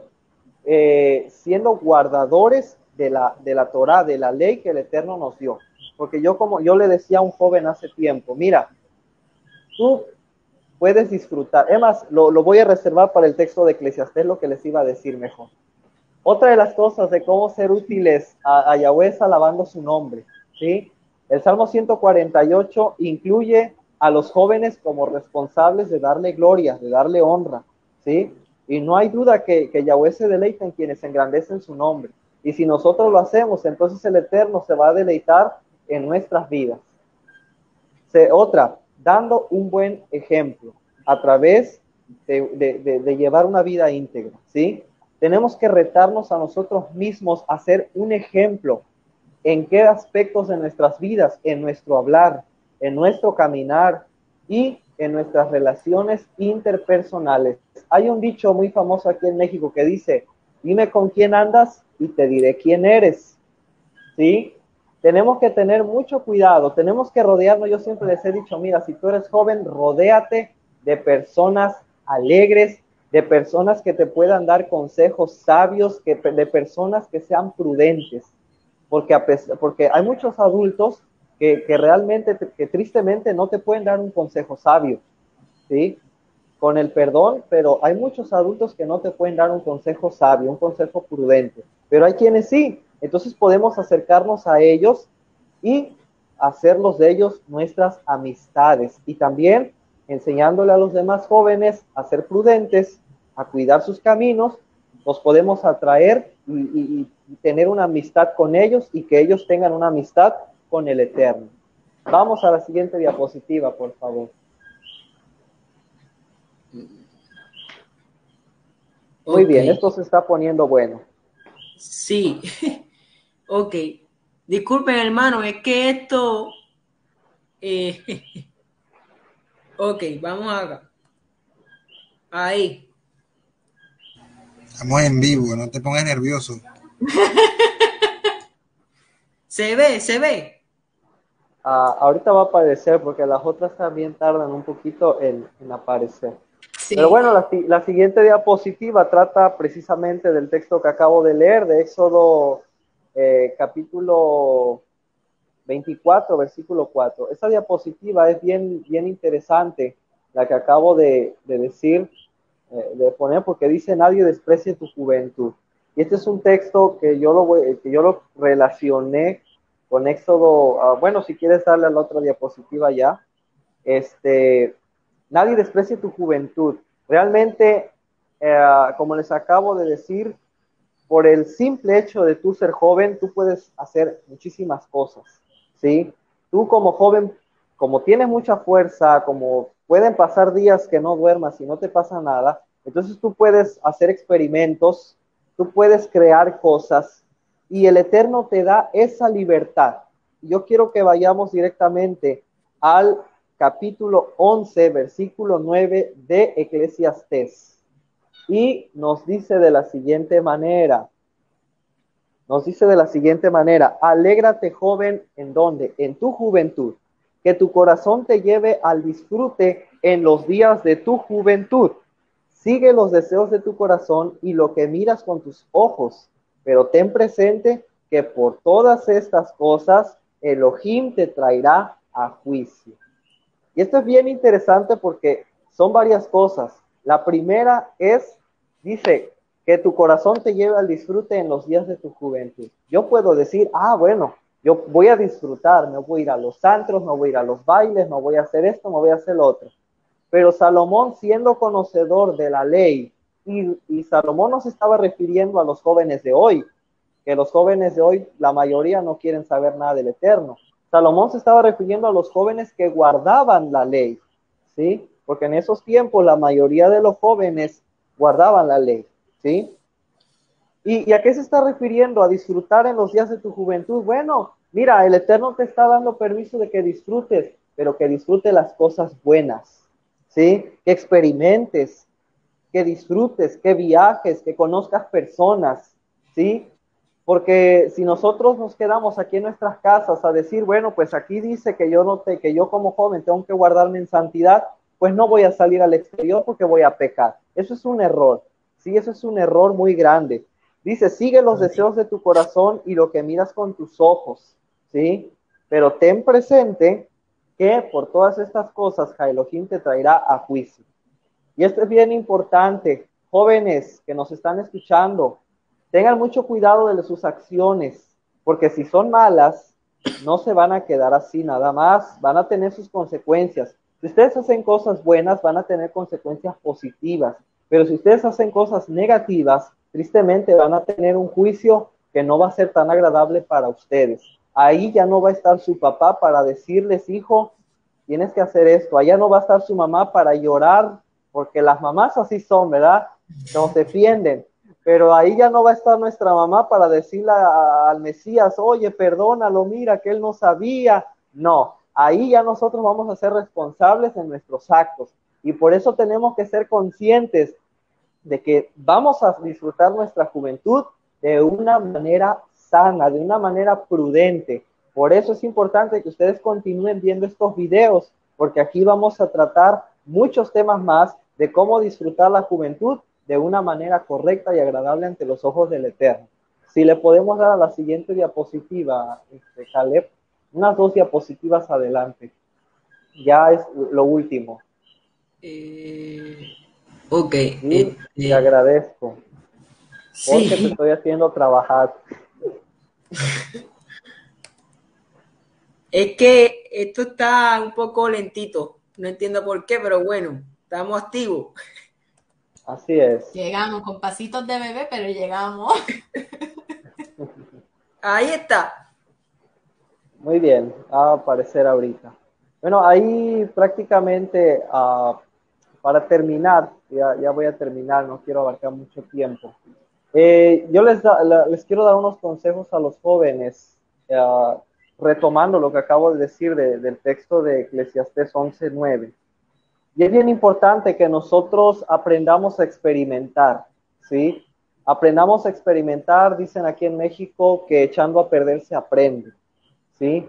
guardadores de la Torá, de la ley que el Eterno nos dio. Porque como yo le decía a un joven hace tiempo, mira, tú puedes disfrutar, además lo voy a reservar para el texto de Eclesiastés, lo que les iba a decir mejor. Otra de las cosas de cómo ser útiles a Yahweh es alabando su nombre, ¿sí? El Salmo 148 incluye a los jóvenes como responsables de darle gloria, de darle honra, ¿sí? Y no hay duda que Yahweh se deleita en quienes engrandecen su nombre. Y si nosotros lo hacemos, entonces el Eterno se va a deleitar en nuestras vidas. Otra, dando un buen ejemplo a través de llevar una vida íntegra, ¿sí? Tenemos que retarnos a nosotros mismos a ser un ejemplo. ¿En qué aspectos de nuestras vidas? En nuestro hablar, en nuestro caminar y en nuestras relaciones interpersonales. Hay un dicho muy famoso aquí en México que dice, dime con quién andas y te diré quién eres, ¿sí? Tenemos que tener mucho cuidado, tenemos que rodearnos. Yo siempre les he dicho, mira, si tú eres joven, rodéate de personas alegres, de personas que te puedan dar consejos sabios, de personas que sean prudentes, porque hay muchos adultos que realmente, que tristemente no te pueden dar un consejo sabio, ¿sí? Con el perdón, pero hay muchos adultos que no te pueden dar un consejo sabio, un consejo prudente, pero hay quienes sí. Entonces podemos acercarnos a ellos y hacerlos de ellos nuestras amistades, y también enseñándole a los demás jóvenes a ser prudentes, a cuidar sus caminos. Los podemos atraer y tener una amistad con ellos, y que ellos tengan una amistad con el Eterno. Vamos a la siguiente diapositiva, por favor. Muy bien, esto se está poniendo bueno. Sí. Ok. Disculpen, hermano, es que esto... Ok, vamos acá. Ahí. Estamos en vivo, no te pongas nervioso. Se ve. Ahorita va a aparecer, porque las otras también tardan un poquito en aparecer. Sí. Pero bueno, la siguiente diapositiva trata precisamente del texto que acabo de leer, de Éxodo capítulo 24, versículo 4. Esa diapositiva es bien interesante, la que acabo de decir, de poner, porque dice, nadie desprecie tu juventud. Y este es un texto que yo lo relacioné con Éxodo. Bueno, si quieres darle a la otra diapositiva ya. Nadie desprecie tu juventud. Realmente, como les acabo de decir, por el simple hecho de tú ser joven, tú puedes hacer muchísimas cosas, ¿sí? Tú como joven, como tienes mucha fuerza, como pueden pasar días que no duermas y no te pasa nada, entonces tú puedes hacer experimentos, tú puedes crear cosas, y el Eterno te da esa libertad. Yo quiero que vayamos directamente al capítulo 11, versículo 9 de Eclesiastés. Y nos dice de la siguiente manera, alégrate, joven, ¿en dónde? En tu juventud, que tu corazón te lleve al disfrute en los días de tu juventud. Sigue los deseos de tu corazón y lo que miras con tus ojos, pero ten presente que por todas estas cosas Elohim te traerá a juicio. Y esto es bien interesante porque son varias cosas. La primera dice, que tu corazón te lleve al disfrute en los días de tu juventud. Yo puedo decir, bueno, yo voy a disfrutar, me voy a ir a los antros, me voy a ir a los bailes, me voy a hacer esto, me voy a hacer lo otro. Pero Salomón, siendo conocedor de la ley, y Salomón no se estaba refiriendo a los jóvenes de hoy, que los jóvenes de hoy, la mayoría no quieren saber nada del Eterno. Salomón se estaba refiriendo a los jóvenes que guardaban la ley, ¿sí? Porque en esos tiempos la mayoría de los jóvenes guardaban la ley, ¿sí? ¿Y a qué se está refiriendo? A disfrutar en los días de tu juventud. Bueno, mira, el Eterno te está dando permiso de que disfrutes, pero que disfrutes las cosas buenas, ¿sí? Que experimentes, que disfrutes, que viajes, que conozcas personas, ¿sí? Porque si nosotros nos quedamos aquí en nuestras casas a decir, bueno, pues aquí dice que yo como joven tengo que guardarme en santidad, pues no voy a salir al exterior porque voy a pecar. Eso es un error, ¿sí? Eso es un error muy grande. Dice, sigue los deseos de tu corazón y lo que miras con tus ojos, ¿sí? Pero ten presente que por todas estas cosas, Elohim te traerá a juicio. Y esto es bien importante. Jóvenes que nos están escuchando, tengan mucho cuidado de sus acciones, porque si son malas, no se van a quedar así nada más, van a tener sus consecuencias. Si ustedes hacen cosas buenas, van a tener consecuencias positivas, pero si ustedes hacen cosas negativas, tristemente van a tener un juicio que no va a ser tan agradable para ustedes. Ahí ya no va a estar su papá para decirles, hijo, tienes que hacer esto. Allá no va a estar su mamá para llorar, porque las mamás así son, ¿verdad? Nos defienden. Pero ahí ya no va a estar nuestra mamá para decirle al Mesías, oye, perdónalo, mira que él no sabía. No, ahí ya nosotros vamos a ser responsables en nuestros actos. Y por eso tenemos que ser conscientes de que vamos a disfrutar nuestra juventud de una manera sana, de una manera prudente. Por eso es importante que ustedes continúen viendo estos videos, porque aquí vamos a tratar muchos temas más de cómo disfrutar la juventud de una manera correcta y agradable ante los ojos del Eterno. Si le podemos dar a la siguiente diapositiva, Caleb, unas 2 diapositivas adelante. Ya es lo último. Ok. Sí, te agradezco. Porque te Sí. estoy haciendo trabajar. Es que esto está un poco lentito. No entiendo por qué, pero bueno, estamos activos. Así es. Llegamos con pasitos de bebé, pero llegamos. Ahí está. Muy bien, va a aparecer ahorita. Bueno, ahí prácticamente para terminar, ya voy a terminar, no quiero abarcar mucho tiempo. Yo les quiero dar unos consejos a los jóvenes, retomando lo que acabo de decir del texto de Eclesiastés 11:9. Y es bien importante que nosotros aprendamos a experimentar, ¿sí? Aprendamos a experimentar, dicen aquí en México, que echando a perder se aprende, ¿sí?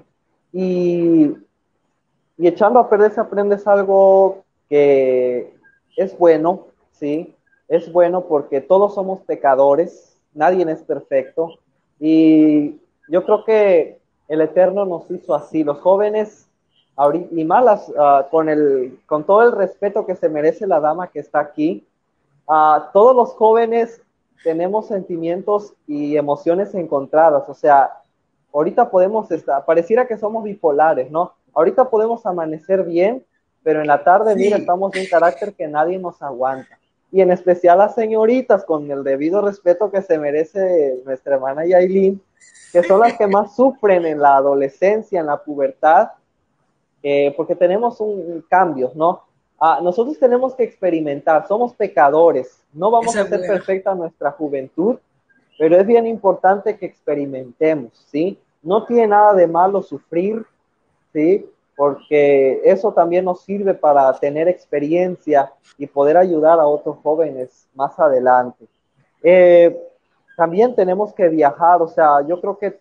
Y echando a perder se aprende es algo que es bueno, ¿sí? Es bueno porque todos somos pecadores, nadie es perfecto. Y yo creo que el Eterno nos hizo así. Los jóvenes, y malas, con todo el respeto que se merece la dama que está aquí, todos los jóvenes tenemos sentimientos y emociones encontradas. O sea, ahorita podemos pareciera que somos bipolares, ¿no? Ahorita podemos amanecer bien, pero en la tarde, Sí. mira, estamos de un carácter que nadie nos aguanta. Y en especial las señoritas, con el debido respeto que se merece nuestra hermana Yailin, que son las que más sufren en la adolescencia, en la pubertad, porque tenemos un cambio, ¿no? Nosotros tenemos que experimentar, somos pecadores, no vamos Esa a es hacer buena. perfecta nuestra juventud, pero es bien importante que experimentemos, ¿sí? No tiene nada de malo sufrir, ¿sí? Porque eso también nos sirve para tener experiencia y poder ayudar a otros jóvenes más adelante. También tenemos que viajar, o sea, yo creo que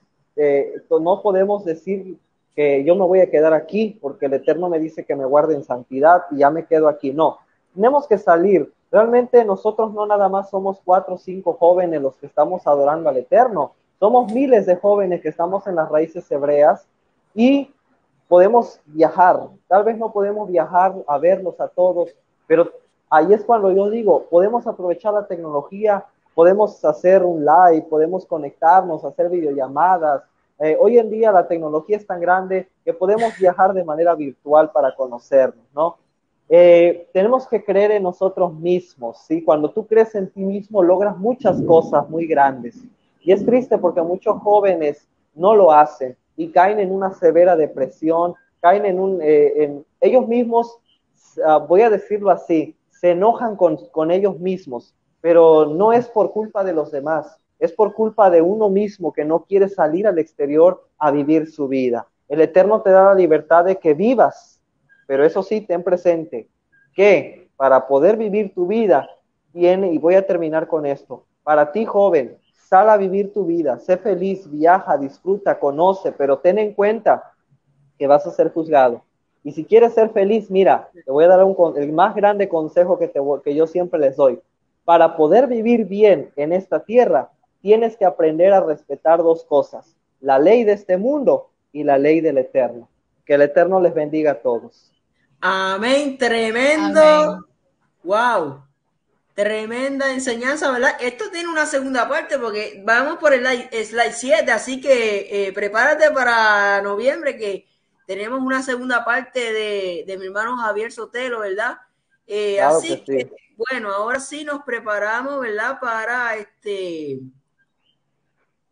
no podemos decir que yo me voy a quedar aquí porque el Eterno me dice que me guarde en santidad y ya me quedo aquí. No, tenemos que salir. Realmente nosotros no nada más somos 4 o 5 jóvenes los que estamos adorando al Eterno. Somos miles de jóvenes que estamos en las raíces hebreas y podemos viajar. Tal vez no podemos viajar a verlos a todos, pero ahí es cuando yo digo, podemos aprovechar la tecnología, podemos hacer un live, podemos conectarnos, hacer videollamadas. Hoy en día la tecnología es tan grande que podemos viajar de manera virtual para conocernos, ¿no? Tenemos que creer en nosotros mismos, ¿sí? Cuando tú crees en ti mismo, logras muchas cosas muy grandes. Y es triste porque muchos jóvenes no lo hacen y caen en una severa depresión, caen en ellos mismos, voy a decirlo así, se enojan con ellos mismos, pero no es por culpa de los demás, es por culpa de uno mismo que no quiere salir al exterior a vivir su vida. El Eterno te da la libertad de que vivas, pero eso sí, ten presente que para poder vivir tu vida, y voy a terminar con esto, para ti joven, sal a vivir tu vida, sé feliz, viaja, disfruta, conoce, pero ten en cuenta que vas a ser juzgado. Y si quieres ser feliz, mira, te voy a dar el más grande consejo que yo siempre les doy. Para poder vivir bien en esta tierra, tienes que aprender a respetar 2 cosas, la ley de este mundo y la ley del Eterno. Que el Eterno les bendiga a todos. Amén, tremendo. Amén. Wow. Tremenda enseñanza, ¿verdad? Esto tiene una segunda parte porque vamos por el slide 7, así que prepárate para noviembre que tenemos una segunda parte de mi hermano Javier Sotelo, ¿verdad? Claro Así que que, sí. bueno, ahora sí nos preparamos, ¿verdad? Para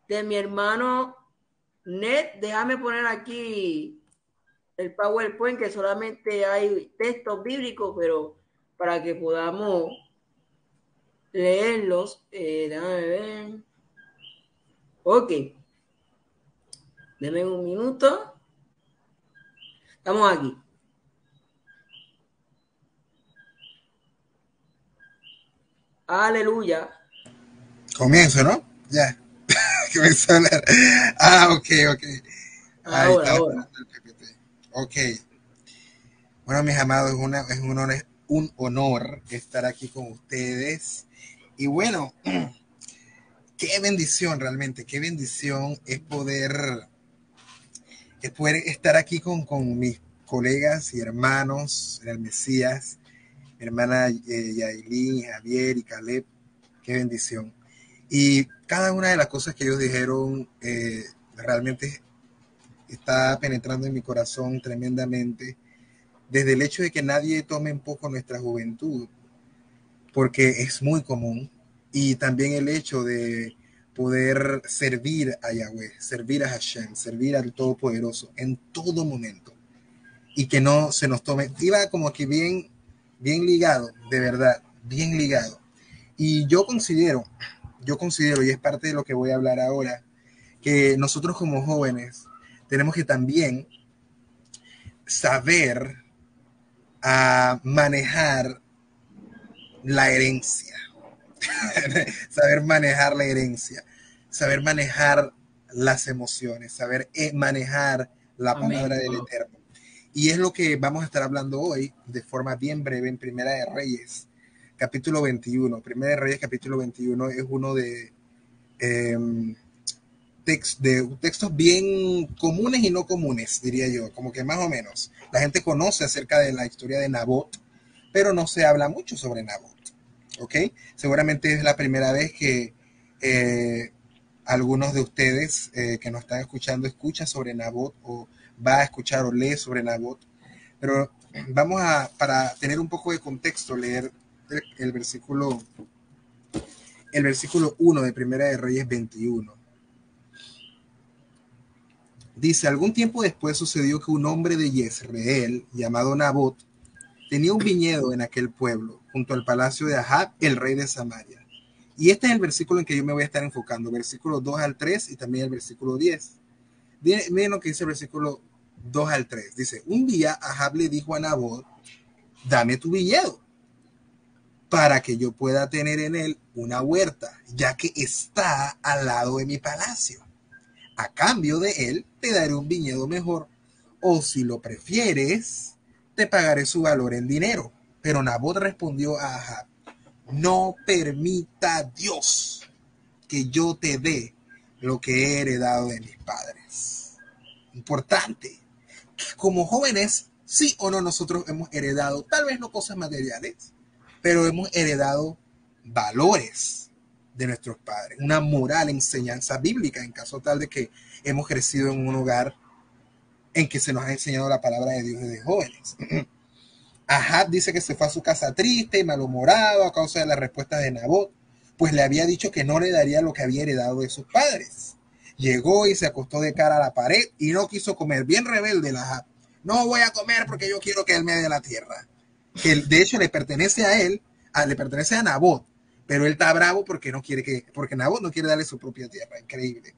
de mi hermano Ned. Déjame poner aquí el PowerPoint, que solamente hay textos bíblicos, pero para que podamos leerlos. Déjame ver. Ok, denme un minuto. Estamos aquí. Aleluya. Comienzo, ¿no? Ya. Comienzo a hablar. Ok, ok. Ahí estaba Ahora. esperando el PPT. Ok. Bueno, mis amados, un honor estar aquí con ustedes. Y bueno, qué bendición realmente, qué bendición es poder estar aquí con mis colegas y hermanos en el Mesías, mi hermana Yailin, Javier y Caleb. Qué bendición. Y cada una de las cosas que ellos dijeron realmente está penetrando en mi corazón tremendamente, desde el hecho de que nadie tome en poco nuestra juventud, porque es muy común, y también el hecho de poder servir a Yahweh, servir a Hashem, servir al Todopoderoso en todo momento, y que no se nos tome, iba como que bien ligado, de verdad, bien ligado. Y yo considero, y es parte de lo que voy a hablar ahora, que nosotros como jóvenes tenemos que también saber manejar la herencia, saber manejar la herencia, saber manejar las emociones, saber manejar la palabra Amén. del Eterno. Y es lo que vamos a estar hablando hoy de forma bien breve en Primera de Reyes, capítulo 21. Primera de Reyes, capítulo 21 es uno de textos bien comunes y no comunes, diría yo, como que más o menos. La gente conoce acerca de la historia de Nabot, pero no se habla mucho sobre Nabot. ¿Ok? Seguramente es la primera vez que algunos de ustedes que nos están escuchando escucha sobre Nabot o va a escuchar o lee sobre Nabot. Pero vamos a, para tener un poco de contexto, leer el versículo 1 de Primera de Reyes 21. Dice, algún tiempo después sucedió que un hombre de Jezreel, llamado Nabot, tenía un viñedo en aquel pueblo, junto al palacio de Ahab, el rey de Samaria. Y este es el versículo en que yo me voy a estar enfocando, versículo 2 al 3 y también el versículo 10. Miren lo que dice el versículo 2 al 3. Dice, un día Ahab le dijo a Nabot, dame tu viñedo, para que yo pueda tener en él una huerta, ya que está al lado de mi palacio. A cambio de él, te daré un viñedo mejor, o si lo prefieres, te pagaré su valor en dinero. Pero Nabot respondió a Ahab, no permita Dios que yo te dé lo que he heredado de mis padres. Importante, como jóvenes, sí o no nosotros hemos heredado, tal vez no cosas materiales, pero hemos heredado valores de nuestros padres, una moral, enseñanza bíblica, en caso tal de que hemos crecido en un hogar en que se nos ha enseñado la palabra de Dios desde jóvenes. Ahab dice que se fue a su casa triste y malhumorado a causa de las respuestas de Nabot, pues le había dicho que no le daría lo que había heredado de sus padres. Llegó y se acostó de cara a la pared y no quiso comer. Bien rebelde el Ahab. No voy a comer porque yo quiero que él me dé la tierra. Que de hecho le pertenece a él, le pertenece a Nabot, pero él está bravo porque porque Nabot no quiere darle su propia tierra. Increíble.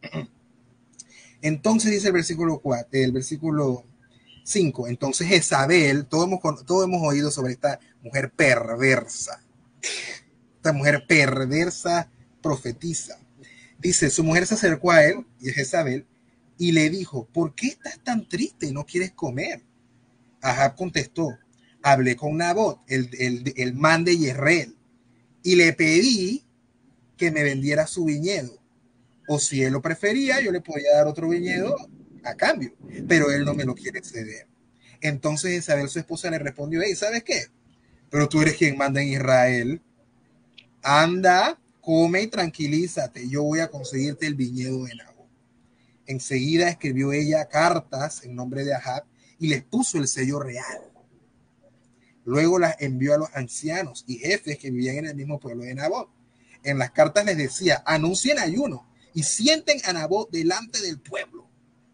Entonces dice el versículo 4, el versículo 5. Entonces Jezabel, todos hemos oído sobre esta mujer perversa. Esta mujer perversa profetiza. Dice, su mujer se acercó a él, y Jezabel, y le dijo, ¿por qué estás tan triste y no quieres comer? Ahab contestó, hablé con Nabot, el man de Jezreel, y le pedí que me vendiera su viñedo. O si él lo prefería, yo le podía dar otro viñedo a cambio, pero él no me lo quiere ceder. Entonces Isabel, su esposa, le respondió, hey, ¿sabes qué? Pero tú eres quien manda en Israel. Anda, come y tranquilízate. Yo voy a conseguirte el viñedo de Nabot. Enseguida escribió ella cartas en nombre de Ahab y les puso el sello real. Luego las envió a los ancianos y jefes que vivían en el mismo pueblo de Nabot. En las cartas les decía, anuncien ayuno y sienten a Nabot delante del pueblo.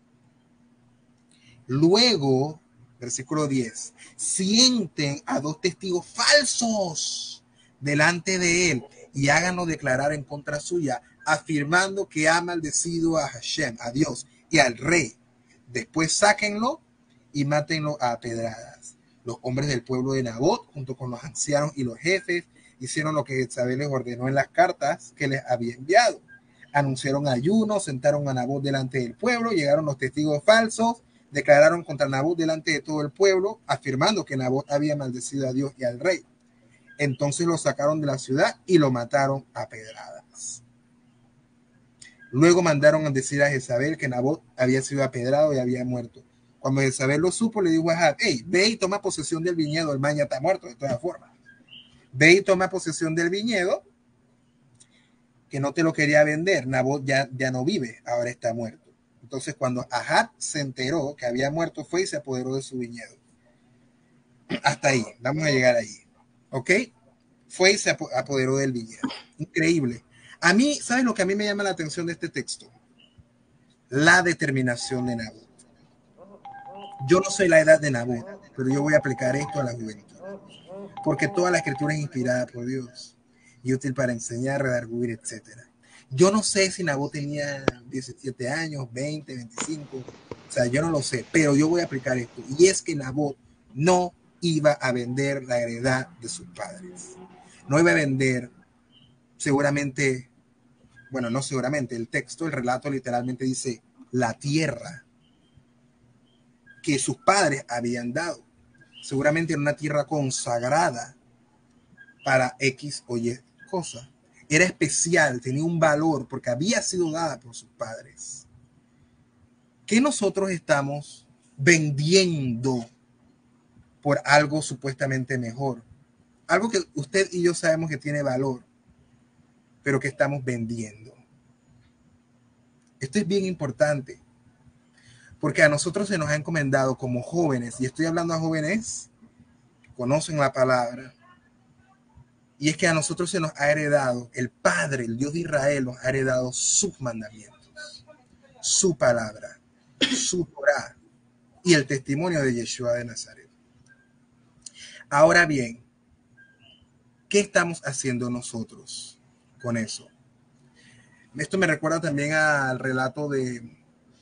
Luego, versículo 10, sienten a 2 testigos falsos delante de él y háganlo declarar en contra suya, afirmando que ha maldecido a Hashem, a Dios y al rey. Después sáquenlo y mátenlo a pedradas. Los hombres del pueblo de Nabot, junto con los ancianos y los jefes, hicieron lo que Jezabel les ordenó en las cartas que les había enviado. Anunciaron ayuno, sentaron a Nabot delante del pueblo, llegaron los testigos falsos, declararon contra Nabot delante de todo el pueblo, afirmando que Nabot había maldecido a Dios y al rey. Entonces lo sacaron de la ciudad y lo mataron a pedradas. Luego mandaron a decir a Jezabel que Nabot había sido apedrado y había muerto. Cuando Jezabel lo supo, le dijo a Ahab: hey, ve y toma posesión del viñedo, el man ya está muerto de todas formas. Ve y toma posesión del viñedo, que no te lo quería vender. Nabot ya no vive, ahora está muerto. Entonces, cuando Ahab se enteró que había muerto, fue y se apoderó de su viñedo. Hasta ahí, vamos a llegar ahí. ¿Ok? Fue y se apoderó del viñedo. Increíble. A mí, ¿sabes lo que a mí me llama la atención de este texto? La determinación de Nabot. Yo no soy la edad de Nabot, pero yo voy a aplicar esto a la juventud. Porque toda la escritura es inspirada por Dios y útil para enseñar, redarguir, etc. Yo no sé si Nabot tenía 17 años, 20, 25, o sea, yo no lo sé, pero yo voy a aplicar esto. Y es que Nabot no iba a vender la heredad de sus padres. No iba a vender, seguramente, bueno, no seguramente, el texto, el relato literalmente dice la tierra que sus padres habían dado. Seguramente era una tierra consagrada para X o Y cosa. Era especial, tenía un valor porque había sido dada por sus padres. ¿Qué nosotros estamos vendiendo por algo supuestamente mejor? Algo que usted y yo sabemos que tiene valor, pero que estamos vendiendo. Esto es bien importante, porque a nosotros se nos ha encomendado como jóvenes, y estoy hablando a jóvenes que conocen la palabra, y es que a nosotros se nos ha heredado, el Padre, el Dios de Israel, nos ha heredado sus mandamientos, su palabra, su Torah y el testimonio de Yeshua de Nazaret. Ahora bien, ¿qué estamos haciendo nosotros con eso? Esto me recuerda también al relato de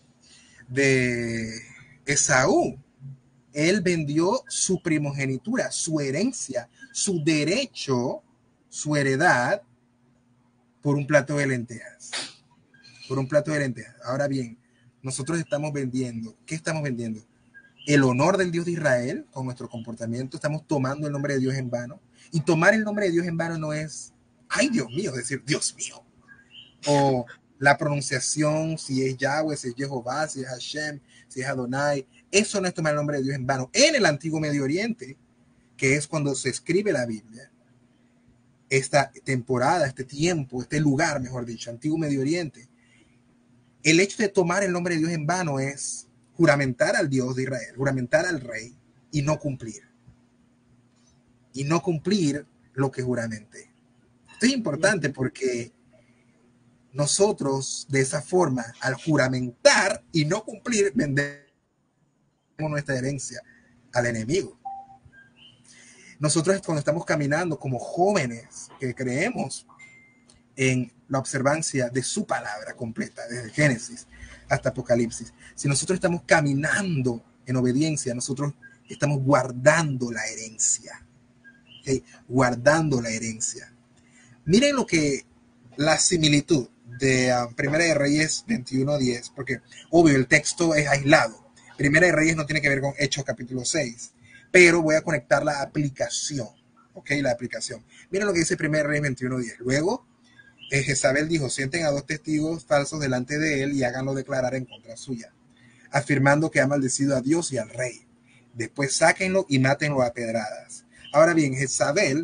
Esaú. Él vendió su primogenitura, su herencia, su derecho, su heredad, por un plato de lentejas. Por un plato de lentejas. Ahora bien, nosotros estamos vendiendo, ¿qué estamos vendiendo? El honor del Dios de Israel con nuestro comportamiento. Estamos tomando el nombre de Dios en vano. Y tomar el nombre de Dios en vano no es, ay Dios mío, es decir, Dios mío. O la pronunciación, si es Yahweh, si es Jehová, si es Hashem, si es Adonai. Eso no es tomar el nombre de Dios en vano. En el antiguo Medio Oriente, que es cuando se escribe la Biblia, esta temporada, este tiempo, este lugar, mejor dicho, antiguo Medio Oriente, el hecho de tomar el nombre de Dios en vano es juramentar al Dios de Israel, juramentar al rey y no cumplir. Y no cumplir lo que juramenté. Esto es importante porque nosotros, de esa forma, al juramentar y no cumplir, vendemos nuestra herencia al enemigo. Nosotros, cuando estamos caminando como jóvenes que creemos en la observancia de su palabra completa, desde Génesis hasta Apocalipsis, si nosotros estamos caminando en obediencia, nosotros estamos guardando la herencia. ¿Okay? Guardando la herencia. Miren lo que la similitud de Primera de Reyes 21:10, porque obvio el texto es aislado. Primera de Reyes no tiene que ver con Hechos capítulo 6, pero voy a conectar la aplicación. ¿Ok? La aplicación. Miren lo que dice Primera de Reyes 21:10. Luego, Jezabel dijo: sienten a 2 testigos falsos delante de él y háganlo declarar en contra suya, afirmando que ha maldecido a Dios y al rey. Después sáquenlo y mátenlo a pedradas. Ahora bien, Jezabel,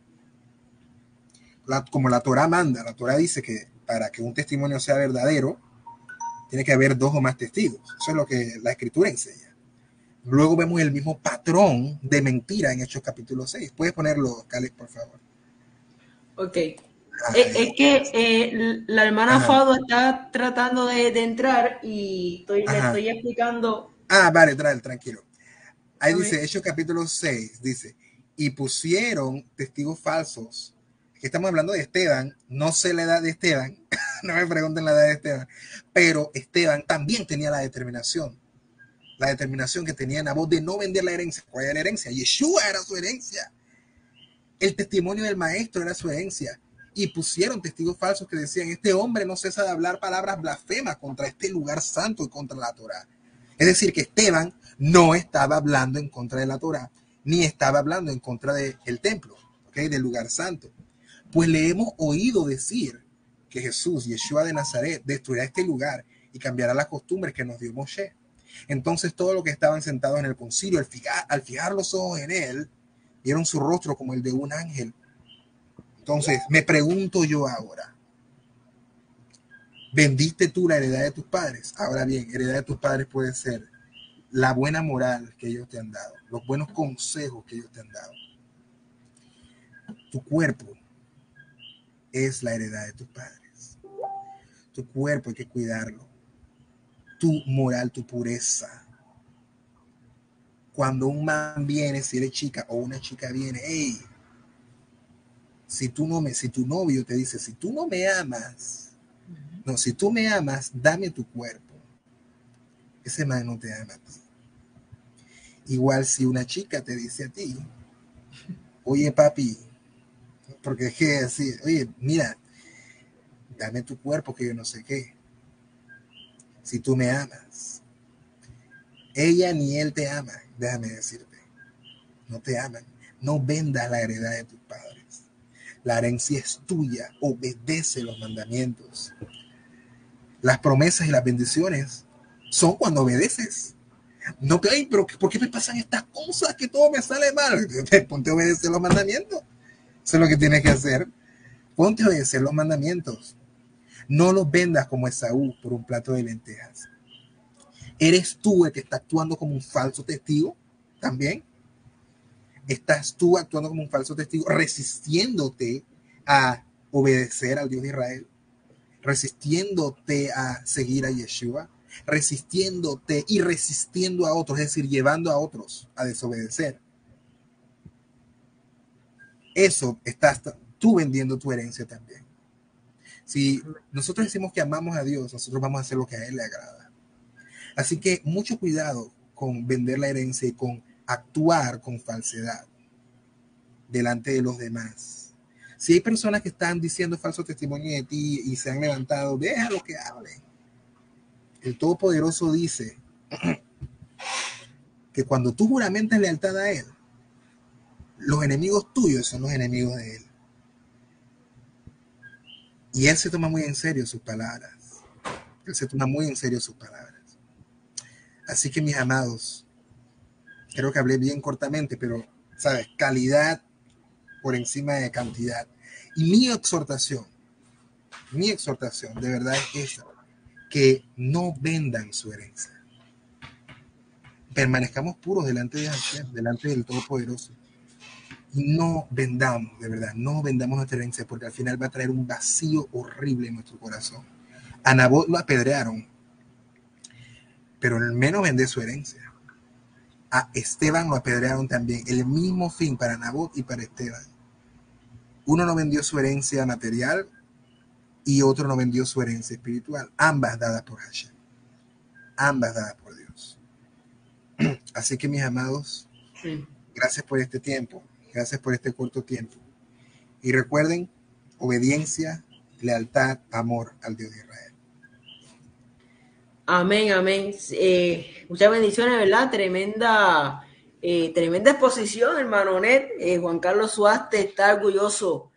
como la Torah manda, la Torah dice que para que un testimonio sea verdadero, tiene que haber 2 o más testigos. Eso es lo que la Escritura enseña. Luego vemos el mismo patrón de mentira en Hechos capítulo 6. ¿Puedes ponerlo, Caleb, por favor? Ok. Es que la hermana Ajá. Fado está tratando de entrar y le Ajá. estoy explicando. Vale, tranquilo. Ahí A ver. dice, Hechos capítulo 6, dice, y pusieron testigos falsos. Aquí estamos hablando de Esteban, no sé la edad de Esteban, no me pregunten la edad de Esteban, pero Esteban también tenía la determinación que tenía Nabot de no vender la herencia. ¿Cuál era la herencia? Yeshua era su herencia. El testimonio del maestro era su herencia. Y pusieron testigos falsos que decían, este hombre no cesa de hablar palabras blasfemas contra este lugar santo y contra la Torá. Es decir, que Esteban no estaba hablando en contra de la Torá, ni estaba hablando en contra del templo, ¿okay? Del lugar santo. Pues le hemos oído decir que Jesús, Yeshua de Nazaret, destruirá este lugar y cambiará las costumbres que nos dio Moshe. Entonces todos los que estaban sentados en el concilio, al fijar los ojos en él, vieron su rostro como el de un ángel. Entonces me pregunto yo ahora, ¿vendiste tú la heredad de tus padres? Ahora bien, heredad de tus padres puede ser la buena moral que ellos te han dado, los buenos consejos que ellos te han dado. Tu cuerpo es la heredad de tus padres. Tu cuerpo hay que cuidarlo. Tu moral, tu pureza. Cuando un man viene, si eres chica o una chica viene, hey, si tu novio te dice, si tú me amas, dame tu cuerpo. Ese man no te ama a ti. Igual si una chica te dice a ti, oye papi, porque es que así, oye, mira, dame tu cuerpo que yo no sé qué. Si tú me amas, ella ni él te ama, déjame decirte, no te aman. No vendas la heredad de tus padres. La herencia es tuya, obedece los mandamientos. Las promesas y las bendiciones son cuando obedeces. No que, ay, pero ¿por qué me pasan estas cosas? Que todo me sale mal. Ponte a obedecer los mandamientos. Eso es lo que tienes que hacer. Ponte a obedecer los mandamientos. No los vendas como Esaú por un plato de lentejas. ¿Eres tú el que está actuando como un falso testigo? También. ¿Estás tú actuando como un falso testigo, resistiéndote a obedecer al Dios de Israel? ¿Resistiéndote a seguir a Yeshua? ¿Resistiéndote y resistiendo a otros, es decir, llevando a otros a desobedecer? Eso estás tú vendiendo tu herencia también. Si nosotros decimos que amamos a Dios, nosotros vamos a hacer lo que a Él le agrada. Así que mucho cuidado con vender la herencia y con actuar con falsedad delante de los demás. Si hay personas que están diciendo falso testimonio de ti y se han levantado, déjalo que hablen. El Todopoderoso dice que cuando tú juramentas lealtad a Él, los enemigos tuyos son los enemigos de Él. Y Él se toma muy en serio sus palabras. Él se toma muy en serio sus palabras. Así que, mis amados, creo que hablé bien cortamente, pero, ¿sabes? Calidad por encima de cantidad. Y mi exhortación, de verdad es esa, que no vendan su herencia. Permanezcamos puros delante de Hashem, delante del Todopoderoso. Y no vendamos, de verdad, no vendamos nuestra herencia, porque al final va a traer un vacío horrible en nuestro corazón. A Nabot lo apedrearon, pero al menos vendió su herencia. A Esteban lo apedrearon también. El mismo fin para Nabot y para Esteban. Uno no vendió su herencia material y otro no vendió su herencia espiritual. Ambas dadas por Hashem. Ambas dadas por Dios. Así que, mis amados, gracias por este tiempo. Gracias por este corto tiempo. Y recuerden, obediencia, lealtad, amor al Dios de Israel. Amén, amén. Muchas bendiciones, ¿verdad? Tremenda exposición, hermano Ned. Juan Carlos Suaste está orgulloso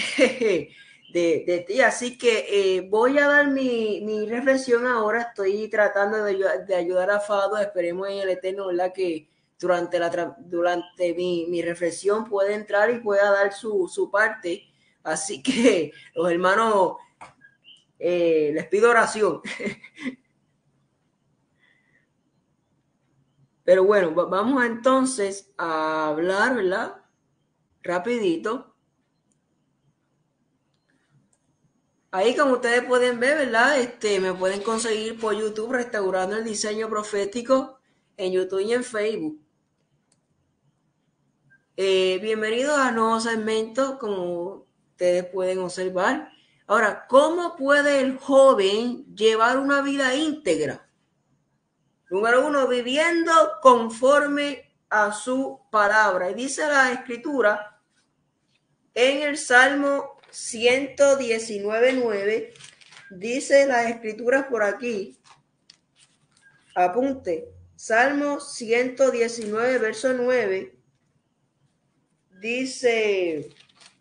de ti. Así que voy a dar mi reflexión ahora. Estoy tratando de ayudar a Fado. Esperemos en el Eterno, ¿verdad? Que durante mi reflexión pueda entrar y pueda dar su parte. Así que los hermanos, les pido oración. Pero bueno, vamos entonces a hablar, ¿verdad? Rapidito Ahí, como ustedes pueden ver, ¿verdad? Me pueden conseguir por YouTube Restaurando el Diseño Profético en YouTube y en Facebook. Bienvenidos a nuevos segmentos, como ustedes pueden observar. Ahora, ¿cómo puede el joven llevar una vida íntegra? Número 1, viviendo conforme a su palabra. Y dice la Escritura en el Salmo 119:9, dice las Escrituras por aquí. Apunte. Salmo 119, verso 9. Dice,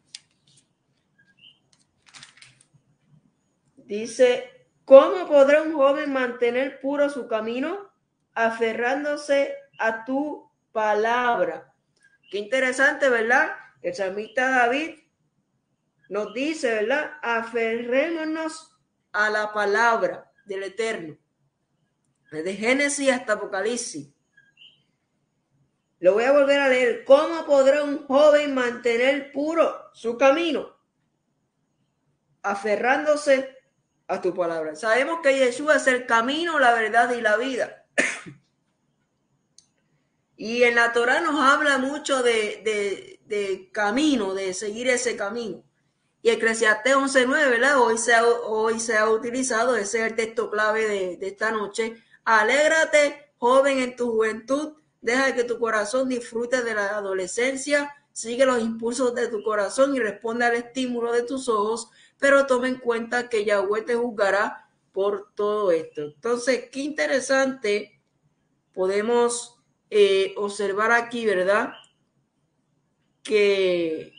¿cómo podrá un joven mantener puro su camino? Aferrándose a tu palabra. Qué interesante, ¿verdad? El salmista David nos dice, ¿verdad? Aferrémonos a la palabra del Eterno. Desde Génesis hasta Apocalipsis. Lo voy a volver a leer. ¿Cómo podrá un joven mantener puro su camino? Aferrándose a tu palabra. Sabemos que Yeshua es el camino, la verdad y la vida. Y en la Torah nos habla mucho de camino, de seguir ese camino. Y Eclesiastés 11:9, ¿verdad? Hoy se ha utilizado, ese es el texto clave de esta noche. Alégrate, joven, en tu juventud. Deja que tu corazón disfrute de la adolescencia. Sigue los impulsos de tu corazón y responde al estímulo de tus ojos. Pero toma en cuenta que Yahweh te juzgará por todo esto. Entonces, qué interesante podemos observar aquí, ¿verdad? Que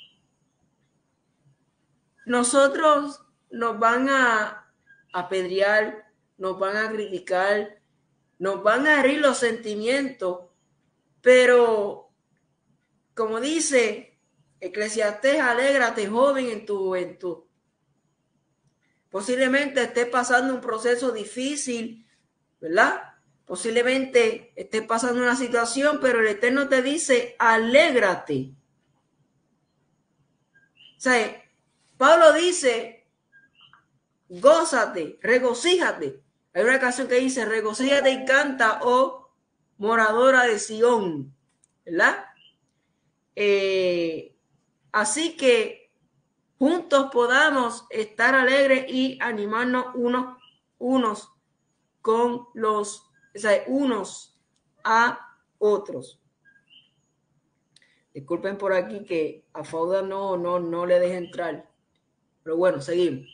nosotros nos van a apedrear, nos van a criticar, nos van a herir los sentimientos, pero como dice Eclesiastés, alégrate, joven, en tu juventud. Posiblemente estés pasando un proceso difícil, ¿verdad? Posiblemente estés pasando una situación, pero el Eterno te dice, alégrate. O sea, Pablo dice, gózate, regocíjate. Hay una canción que dice, regocíjate y canta, oh moradora de Sión, ¿verdad? Así que juntos podamos estar alegres y animarnos unos con los, o sea, unos a otros. Disculpen por aquí que a Fauda no le deje entrar. Pero bueno, seguimos.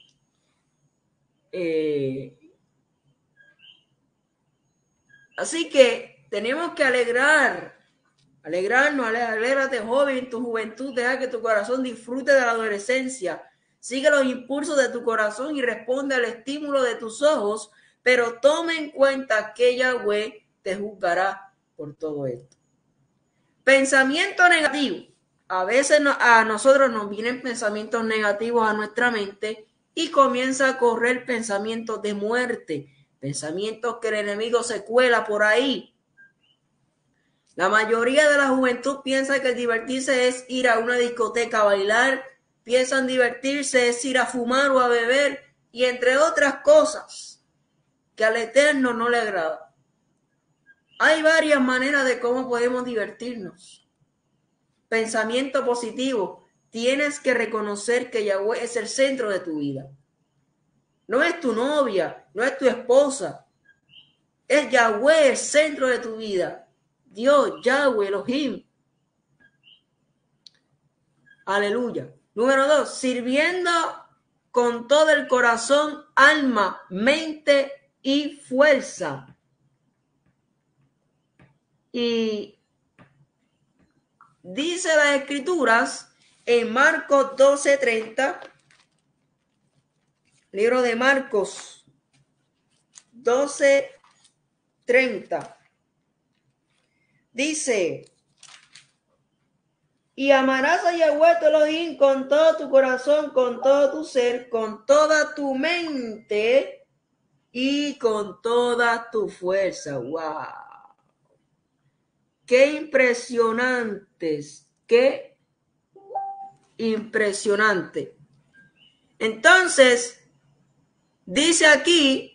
Así que tenemos que alegrarnos, alégrate, joven, en tu juventud, deja que tu corazón disfrute de la adolescencia, sigue los impulsos de tu corazón y responde al estímulo de tus ojos, pero toma en cuenta que Yahweh te juzgará por todo esto. Pensamiento negativo. A veces a nosotros nos vienen pensamientos negativos a nuestra mente y comienza a correr pensamientos de muerte, pensamientos que el enemigo se cuela por ahí. La mayoría de la juventud piensa que el divertirse es ir a una discoteca a bailar, piensan divertirse es ir a fumar o a beber y entre otras cosas que al Eterno no le agrada. Hay varias maneras de cómo podemos divertirnos. Pensamiento positivo. Tienes que reconocer que Yahweh es el centro de tu vida. No es tu novia, no es tu esposa. Es Yahweh el centro de tu vida. Dios, Yahweh, Elohim. Aleluya. Número 2, sirviendo con todo el corazón, alma, mente y fuerza. Y dice las Escrituras en Marcos 12:30, libro de Marcos 12:30, dice, y amarás a Yahweh tu Elohim con todo tu corazón, con todo tu ser, con toda tu mente y con toda tu fuerza. ¡Wow! ¡Qué impresionantes! ¡Qué impresionante! Entonces, Dice aquí,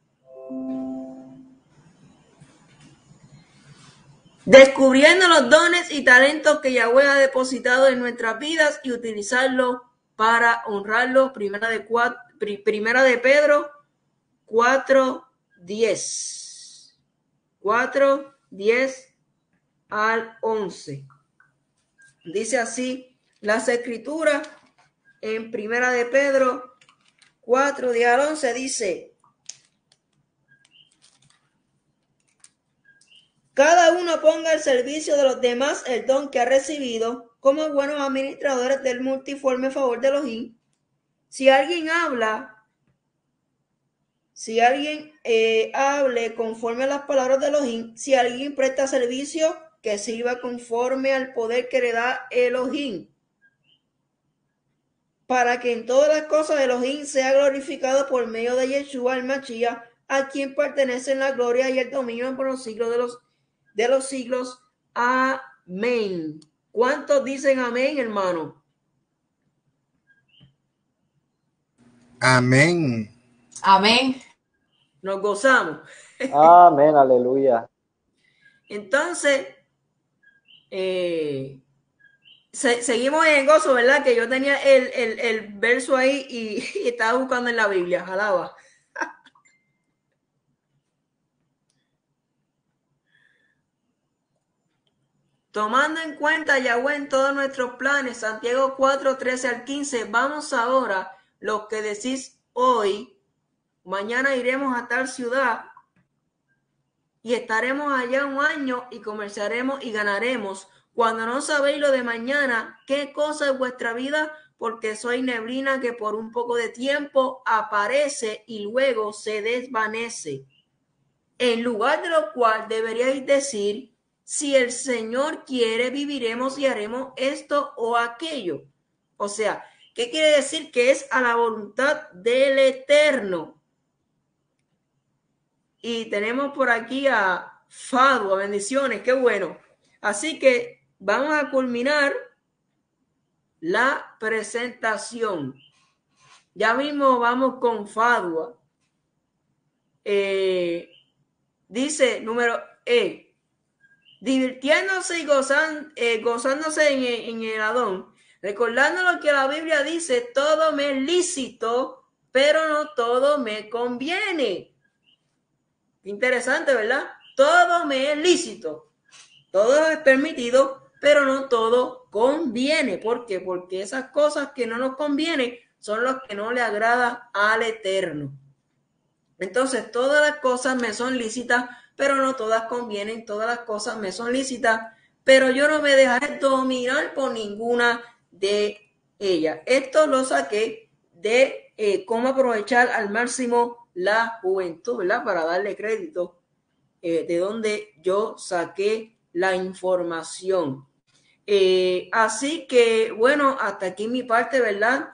descubriendo los dones y talentos que Yahweh ha depositado en nuestras vidas y utilizarlos para honrarlo. Primera de Pedro 4:10. 4:10 al 11. Dice así las escrituras en Primera de Pedro 4:10 al 11. Dice: cada uno ponga al servicio de los demás el don que ha recibido como buenos administradores del multiforme favor de Elohim. Si alguien hable conforme a las palabras de Elohim, si alguien presta servicio, que sirva conforme al poder que le da Elohim, para que en todas las cosas Elohim sea glorificado por medio de Yeshua el Mashiach, a quien pertenecen la gloria y el dominio por los siglos de los siglos. Amén. ¿Cuántos dicen amén, hermano? Amén. Amén. Nos gozamos. Amén, aleluya. Entonces, seguimos en el gozo, ¿verdad? Que yo tenía el verso ahí y estaba buscando en la Biblia. Alaba. Tomando en cuenta Yahweh en todos nuestros planes, Santiago 4:13 al 15, vamos ahora, los que decís hoy, mañana iremos a tal ciudad y estaremos allá un año y comerciaremos y ganaremos. Cuando no sabéis lo de mañana, qué cosa es vuestra vida, porque sois neblina que por un poco de tiempo aparece y luego se desvanece. En lugar de lo cual deberíais decir: si el Señor quiere, viviremos y haremos esto o aquello. O sea, ¿qué quiere decir? Que es a la voluntad del Eterno. Y tenemos por aquí a Fadua, bendiciones, qué bueno. Así que vamos a culminar la presentación. Ya mismo vamos con Fadua. Dice número divirtiéndose y gozándose en el Adón, recordando lo que la Biblia dice: todo me es lícito, pero no todo me conviene. Interesante, ¿verdad? Todo me es lícito, todo es permitido, pero no todo conviene. ¿Por qué? Porque esas cosas que no nos convienen son las que no le agradan al Eterno. Entonces, todas las cosas me son lícitas, pero no todas convienen. Todas las cosas me son lícitas, pero yo no me dejaré dominar por ninguna de ellas. Esto lo saqué de cómo aprovechar al máximo la juventud, ¿verdad? Para darle crédito de donde yo saqué la información. Así que, bueno, hasta aquí mi parte, ¿verdad?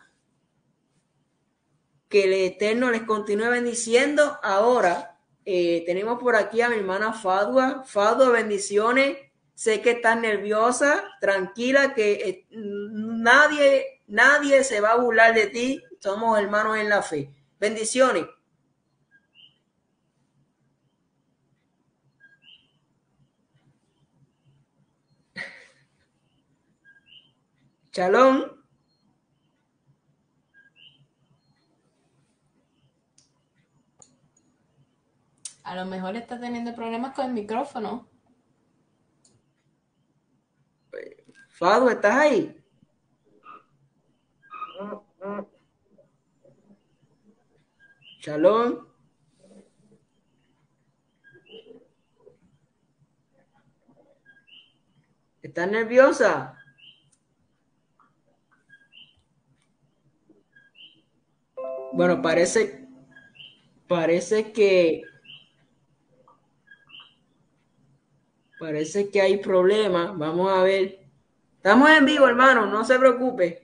Que el Eterno les continúe bendiciendo. Ahora tenemos por aquí a mi hermana Fadua. Fadua, bendiciones. Sé que estás nerviosa, tranquila, que nadie se va a burlar de ti. Somos hermanos en la fe. Bendiciones. Shalom. A lo mejor está teniendo problemas con el micrófono. Fadua, ¿estás ahí? Shalom. ¿Estás nerviosa? Bueno, parece que hay problemas. Vamos a ver. Estamos en vivo, hermano, no se preocupe.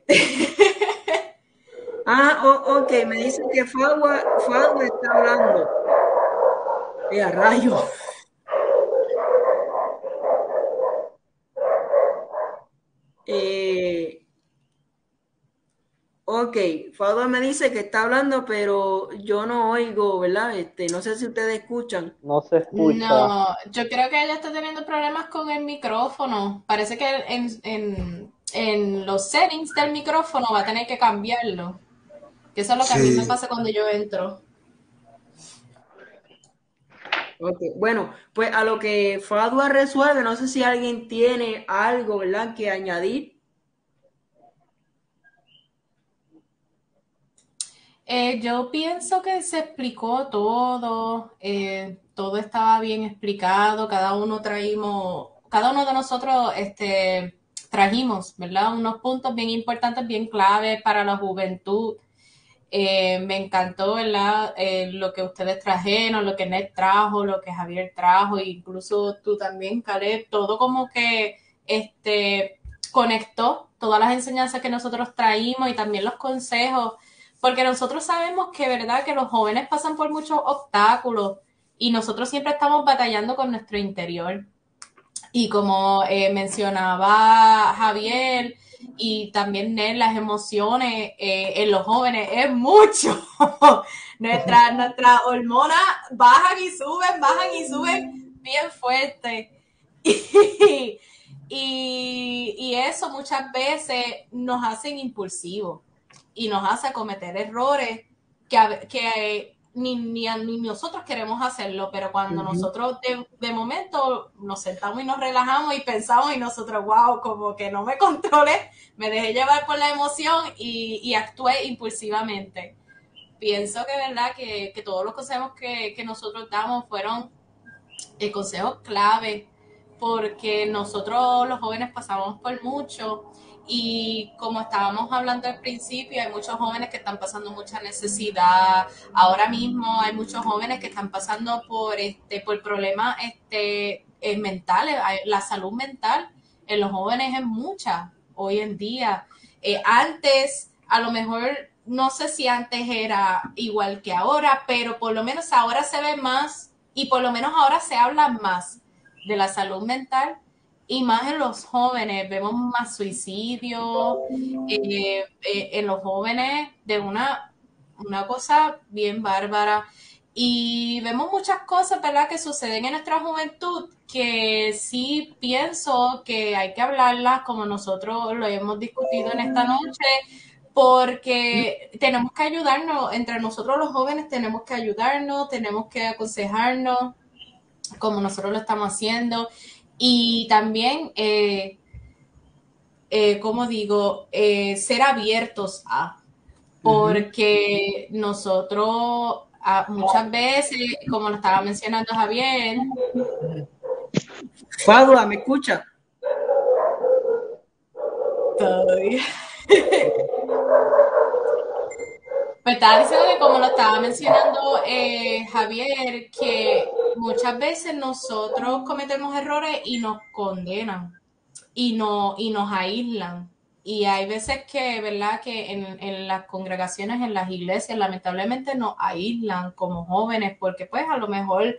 Ok, me dicen que Fadua está hablando. A rayo. Ok, Fado me dice que está hablando, pero yo no oigo, ¿verdad? No sé si ustedes escuchan. No se escucha. No, yo creo que ella está teniendo problemas con el micrófono. Parece que en los settings del micrófono va a tener que cambiarlo. Que eso es lo que a mí me Sí, pasa cuando yo entro. Ok, bueno, pues a lo que Fadua resuelve, no sé si alguien tiene algo, ¿verdad?, que añadir. Yo pienso que se explicó todo, todo estaba bien explicado, cada uno de nosotros trajimos, ¿verdad? Unos puntos bien importantes, bien claves para la juventud. Me encantó, ¿verdad? Lo que ustedes trajeron, lo que Ned trajo, lo que Javier trajo, e incluso tú también, Caleb, todo como que conectó todas las enseñanzas que nosotros traímos y también los consejos, porque nosotros sabemos que, ¿verdad? Que los jóvenes pasan por muchos obstáculos y nosotros siempre estamos batallando con nuestro interior. Y como mencionaba Javier y también Ned, las emociones en los jóvenes es mucho. Nuestras hormonas bajan y suben bien fuerte. Y eso muchas veces nos hacen impulsivos y nos hace cometer errores que ni nosotros queremos hacerlo, pero cuando Ujú. nosotros de momento nos sentamos y nos relajamos y pensamos y nosotros, wow, como que no me controlé, me dejé llevar por la emoción y actué impulsivamente. Pienso que verdad que todos los consejos que nosotros damos fueron consejos clave porque nosotros los jóvenes pasamos por mucho y como estábamos hablando al principio, hay muchos jóvenes que están pasando mucha necesidad. Ahora mismo hay muchos jóvenes que están pasando por problemas mentales. La salud mental en los jóvenes es mucha hoy en día. Antes, a lo mejor, no sé si antes era igual que ahora, pero por lo menos ahora se ve más y por lo menos ahora se habla más de la salud mental y más en los jóvenes. Vemos más suicidio en los jóvenes de una cosa bien bárbara. Y vemos muchas cosas, ¿verdad?, que suceden en nuestra juventud que sí pienso que hay que hablarlas como nosotros lo hemos discutido en esta noche, porque tenemos que ayudarnos, entre nosotros los jóvenes tenemos que ayudarnos, tenemos que aconsejarnos como nosotros lo estamos haciendo y también, como digo, ser abiertos a, Ujú. porque nosotros muchas veces, como lo estaba mencionando Javier, Fadua, ¿me escucha? todavía. Pues estaba diciendo que como lo estaba mencionando Javier, que muchas veces nosotros cometemos errores y nos condenan y nos aíslan. Y hay veces que, ¿verdad?, que en las congregaciones, en las iglesias, lamentablemente nos aíslan como jóvenes, porque pues a lo mejor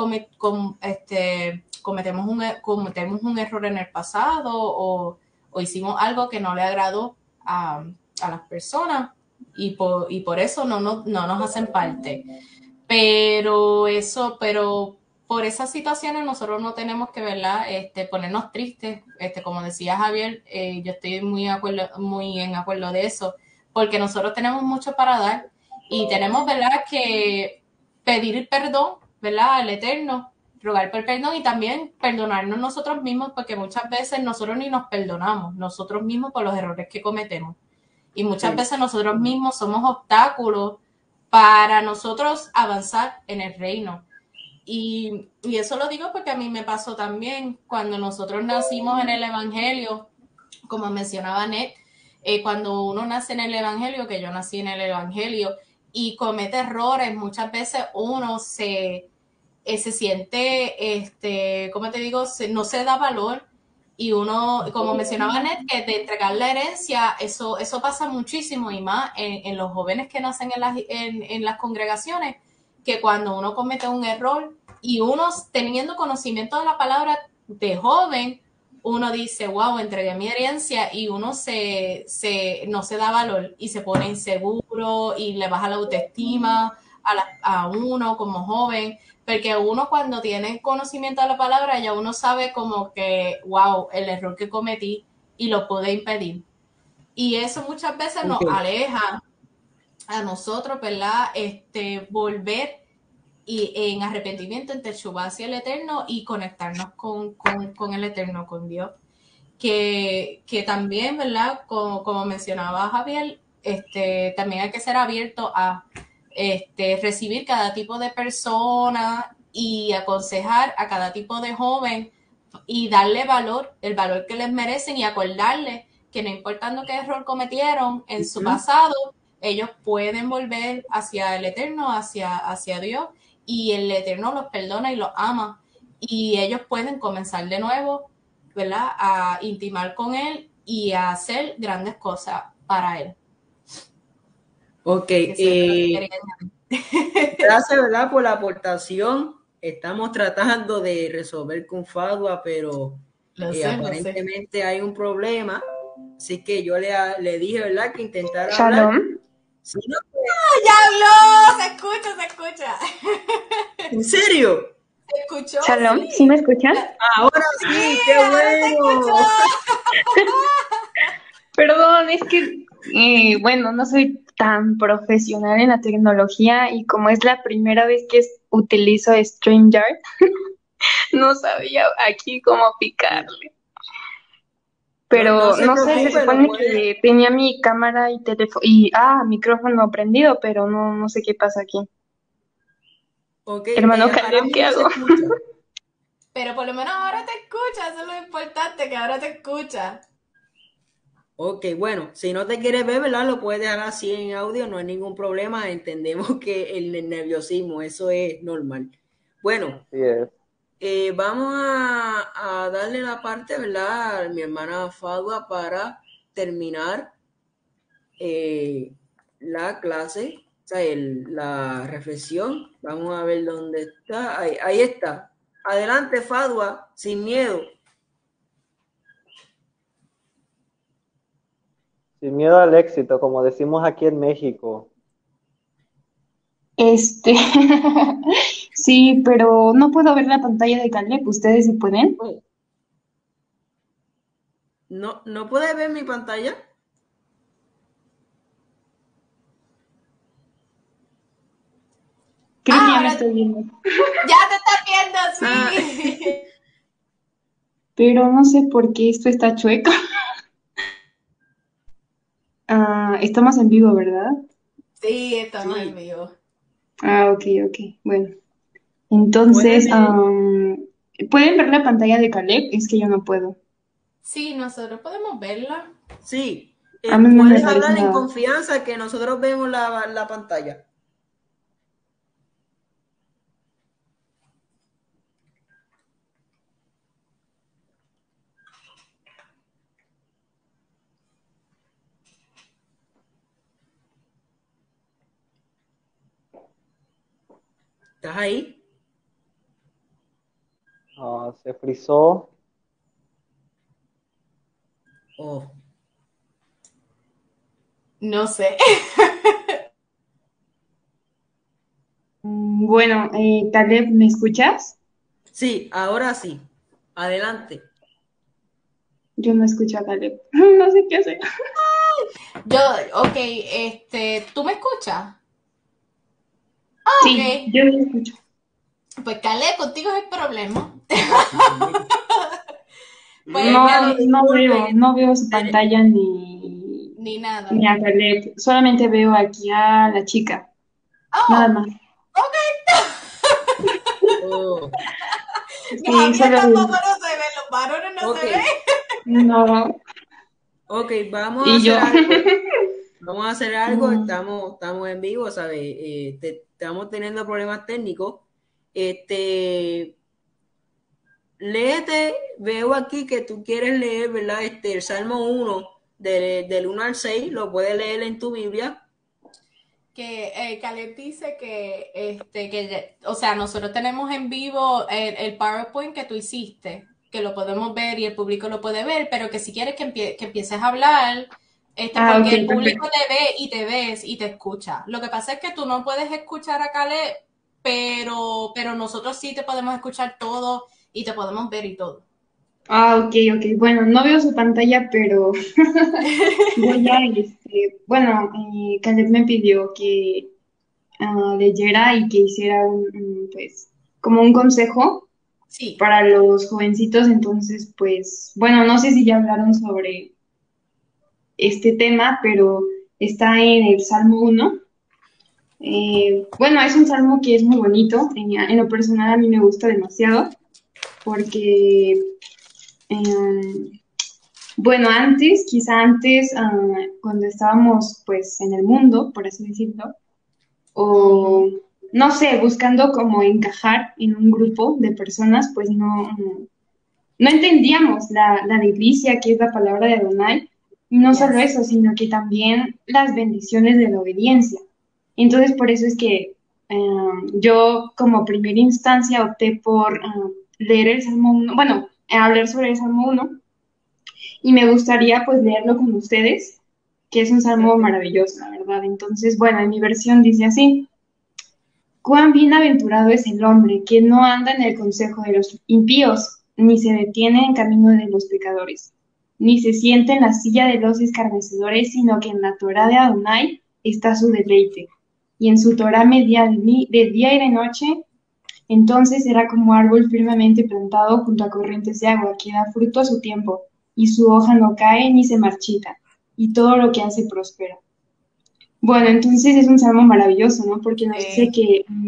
cometemos un error en el pasado o hicimos algo que no le agradó a las personas y por eso no nos hacen parte. Pero por esas situaciones nosotros no tenemos que, ¿verdad?, ponernos tristes. Como decía Javier, yo estoy muy en acuerdo de eso, porque nosotros tenemos mucho para dar y tenemos, ¿verdad?, que pedir perdón, ¿verdad?, al Eterno, rogar por perdón y también perdonarnos nosotros mismos, porque muchas veces nosotros ni nos perdonamos nosotros mismos por los errores que cometemos. Y muchas Sí. veces nosotros mismos somos obstáculos para nosotros avanzar en el reino. Y eso lo digo porque a mí me pasó también cuando nosotros nacimos en el Evangelio, como mencionaba Ned, cuando uno nace en el Evangelio, que yo nací en el Evangelio, y comete errores, muchas veces uno se siente, ¿cómo te digo? No se da valor y uno, como mencionaba Ned, que de entregar la herencia, eso pasa muchísimo y más en los jóvenes que nacen en las congregaciones, que cuando uno comete un error y uno teniendo conocimiento de la palabra de joven, uno dice, wow, entregué mi herencia y uno no se da valor y se pone inseguro y le baja la autoestima a uno como joven, porque uno cuando tiene conocimiento de la palabra ya uno sabe como que, wow, el error que cometí y lo pude impedir. Y eso muchas veces nos aleja a nosotros, ¿verdad? Volver y en arrepentimiento en Teshuvah hacia el Eterno y conectarnos con el Eterno, con Dios. Que también, ¿verdad? Como mencionaba Javier, también hay que ser abierto a recibir cada tipo de persona y aconsejar a cada tipo de joven y darle valor, el valor que les merecen y acordarles que no importando qué error cometieron en su pasado, ellos pueden volver hacia el Eterno, hacia Dios, y el Eterno los perdona y los ama, y ellos pueden comenzar de nuevo, ¿verdad? A intimar con Él y a hacer grandes cosas para Él. Ok, gracias, ¿verdad? Por la aportación. Estamos tratando de resolver con Fadua, pero aparentemente hay un problema. Así que yo le dije, ¿verdad? Que intentara hablar. Shalom. Si no, ¡Ya habló! Se escucha. ¿En serio? ¿Se escuchó? Shalom, ¿sí me escuchan? Ahora sí, qué bueno. Perdón, es que, bueno, no soy tan profesional en la tecnología y como es la primera vez que utilizo StreamYard, no sabía aquí cómo picarle. Pero no sé, se supone que tenía mi cámara y teléfono y micrófono prendido, pero no sé qué pasa aquí. Okay, hermano Caleb, ¿qué hago? Pero por lo menos ahora te escuchas, eso es lo importante, que ahora te escuchas. Ok, bueno, si no te quieres ver, ¿verdad? Lo puedes dejar así en audio, no hay ningún problema. Entendemos que el nerviosismo, eso es normal. Bueno, vamos a darle la parte, ¿verdad? A mi hermana Fadua para terminar la clase, o sea, la reflexión. Vamos a ver dónde está. Ahí está. Adelante, Fadua, sin miedo. Sin miedo al éxito, como decimos aquí en México. Sí, pero no puedo ver la pantalla de Caleb. ¿Ustedes sí pueden? ¿No puedes ver mi pantalla? Creo que ya me estoy viendo. Ya te estás viendo, sí. Pero no sé por qué esto está chueco. Estamos en vivo, ¿verdad? Sí, estamos en vivo. Ok. Bueno. Entonces, ¿pueden ver la pantalla de Caleb? Es que yo no puedo. Sí, nosotros podemos verla. Sí. A mí no me puedes parece hablar en nada. confianza que nosotros vemos la pantalla. ¿Estás ahí? Se frizó. Oh. No sé. Bueno, Caleb, ¿me escuchas? Sí, ahora sí. Adelante. Yo no escucho a Caleb. No sé qué hacer. ¿Tú me escuchas? Sí, okay. Yo lo escucho. Pues Caleb, contigo es el problema. Pues, no veo su pantalla ni nada. Ni a Caleb. Solamente veo aquí a la chica. Nada más. Ok. Oh. Sí, solo tampoco no se ve, los varones no se ven. No. Ok, vamos a hacer algo. Vamos a hacer algo. Estamos en vivo, ¿sabes? Estamos teniendo problemas técnicos. Léete, veo aquí que tú quieres leer, ¿verdad? El Salmo 1, del 1 al 6, lo puedes leer en tu Biblia. Que Caleb dice que o sea, nosotros tenemos en vivo el PowerPoint que tú hiciste, que lo podemos ver y el público lo puede ver, pero que si quieres que empieces a hablar, Ah, porque ok, el público perfecto. te ve y te ves y te escucha. Lo que pasa es que tú no puedes escuchar a Caleb, pero nosotros sí te podemos escuchar todo y te podemos ver y todo. Ah, ok, ok. Bueno, no veo su pantalla, pero voy a, bueno, Caleb me pidió que leyera y que hiciera pues, como un consejo Sí, para los jovencitos. Entonces, pues, bueno, no sé si ya hablaron sobre este tema, pero está en el Salmo 1. Bueno, es un salmo que es muy bonito. En lo personal a mí me gusta demasiado porque, eh, bueno, antes, quizá antes, cuando estábamos pues en el mundo, por así decirlo, o ujú, no sé, buscando como encajar en un grupo de personas, pues no entendíamos la delicia que es la palabra de Adonai, y no solo yes. eso, sino que también las bendiciones de la obediencia. Entonces, por eso es que yo como primera instancia opté por leer el Salmo 1, bueno, hablar sobre el Salmo 1, y me gustaría pues leerlo con ustedes, que es un salmo Perfecto. maravilloso, la verdad. Entonces, bueno, en mi versión dice así: Cuán bienaventurado es el hombre que no anda en el consejo de los impíos, ni se detiene en camino de los pecadores, ni se sienta en la silla de los escarnecedores, sino que en la Torá de Adonai está su deleite, y en su Torá medita de día y de noche. Entonces será como árbol firmemente plantado junto a corrientes de agua, que da fruto a su tiempo, y su hoja no cae ni se marchita, y todo lo que hace prospera. Bueno, entonces es un salmo maravilloso, ¿no? Porque nos dice Sí,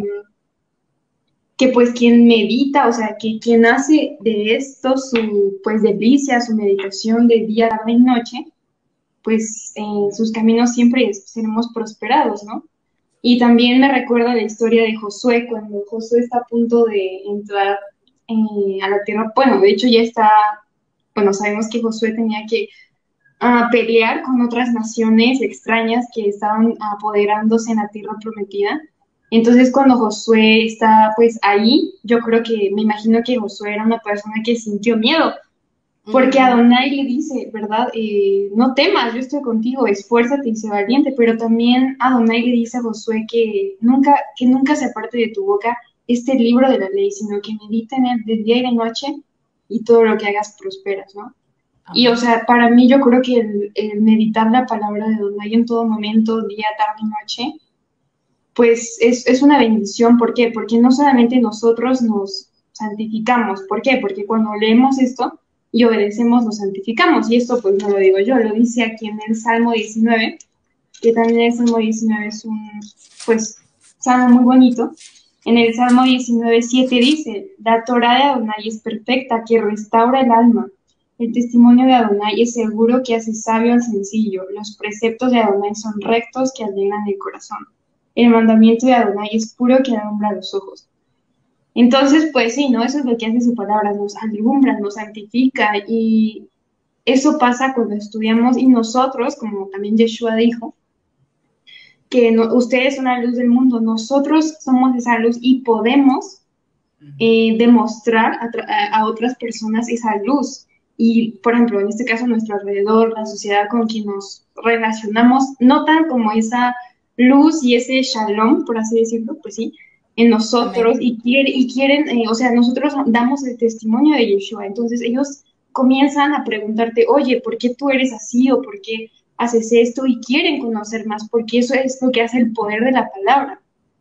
que pues quien medita, o sea, que quien hace de esto su pues delicia, su meditación de día, tarde y noche, pues en sus caminos siempre seremos prosperados, ¿no? Y también me recuerda la historia de Josué, cuando Josué está a punto de entrar a la tierra. Bueno, de hecho ya está, bueno, sabemos que Josué tenía que pelear con otras naciones extrañas que estaban apoderándose en la tierra prometida. Entonces, cuando Josué está pues ahí, yo creo que, me imagino que Josué era una persona que sintió miedo, porque ujú, Adonai le dice, ¿verdad? No temas, yo estoy contigo, esfuérzate y sé valiente, pero también Adonai le dice a Josué que nunca se aparte de tu boca este libro de la ley, sino que medita en él de día y de noche, y todo lo que hagas prosperas, ¿no? Y o amén. sea, para mí yo creo que el meditar la palabra de Adonai en todo momento, día, tarde y noche, pues es una bendición. ¿Por qué? Porque no solamente nosotros nos santificamos. ¿Por qué? Porque cuando leemos esto y obedecemos, nos santificamos. Y esto pues no lo digo yo, lo dice aquí en el Salmo 19, que también el Salmo 19 es un, pues, salmo muy bonito. En el Salmo 19:7 dice: La Torá de Adonai es perfecta, que restaura el alma. El testimonio de Adonai es seguro, que hace sabio al sencillo. Los preceptos de Adonai son rectos, que alegran el corazón. El mandamiento de Adonai es puro, que alumbra los ojos. Entonces, pues sí, ¿no? Eso es lo que hace su palabra, nos alumbra, nos santifica, y eso pasa cuando estudiamos, y nosotros, como también Yeshua dijo, que no, ustedes son la luz del mundo, nosotros somos esa luz y podemos demostrar a otras personas esa luz. Y, por ejemplo, en este caso, nuestro alrededor, la sociedad con quien nos relacionamos, notan como esa luz y ese shalom, por así decirlo, pues sí, en nosotros, Amén. y quieren, o sea, nosotros damos el testimonio de Yeshua. Entonces ellos comienzan a preguntarte, oye, ¿por qué tú eres así? ¿O por qué haces esto? Y quieren conocer más, porque eso es lo que hace el poder de la palabra.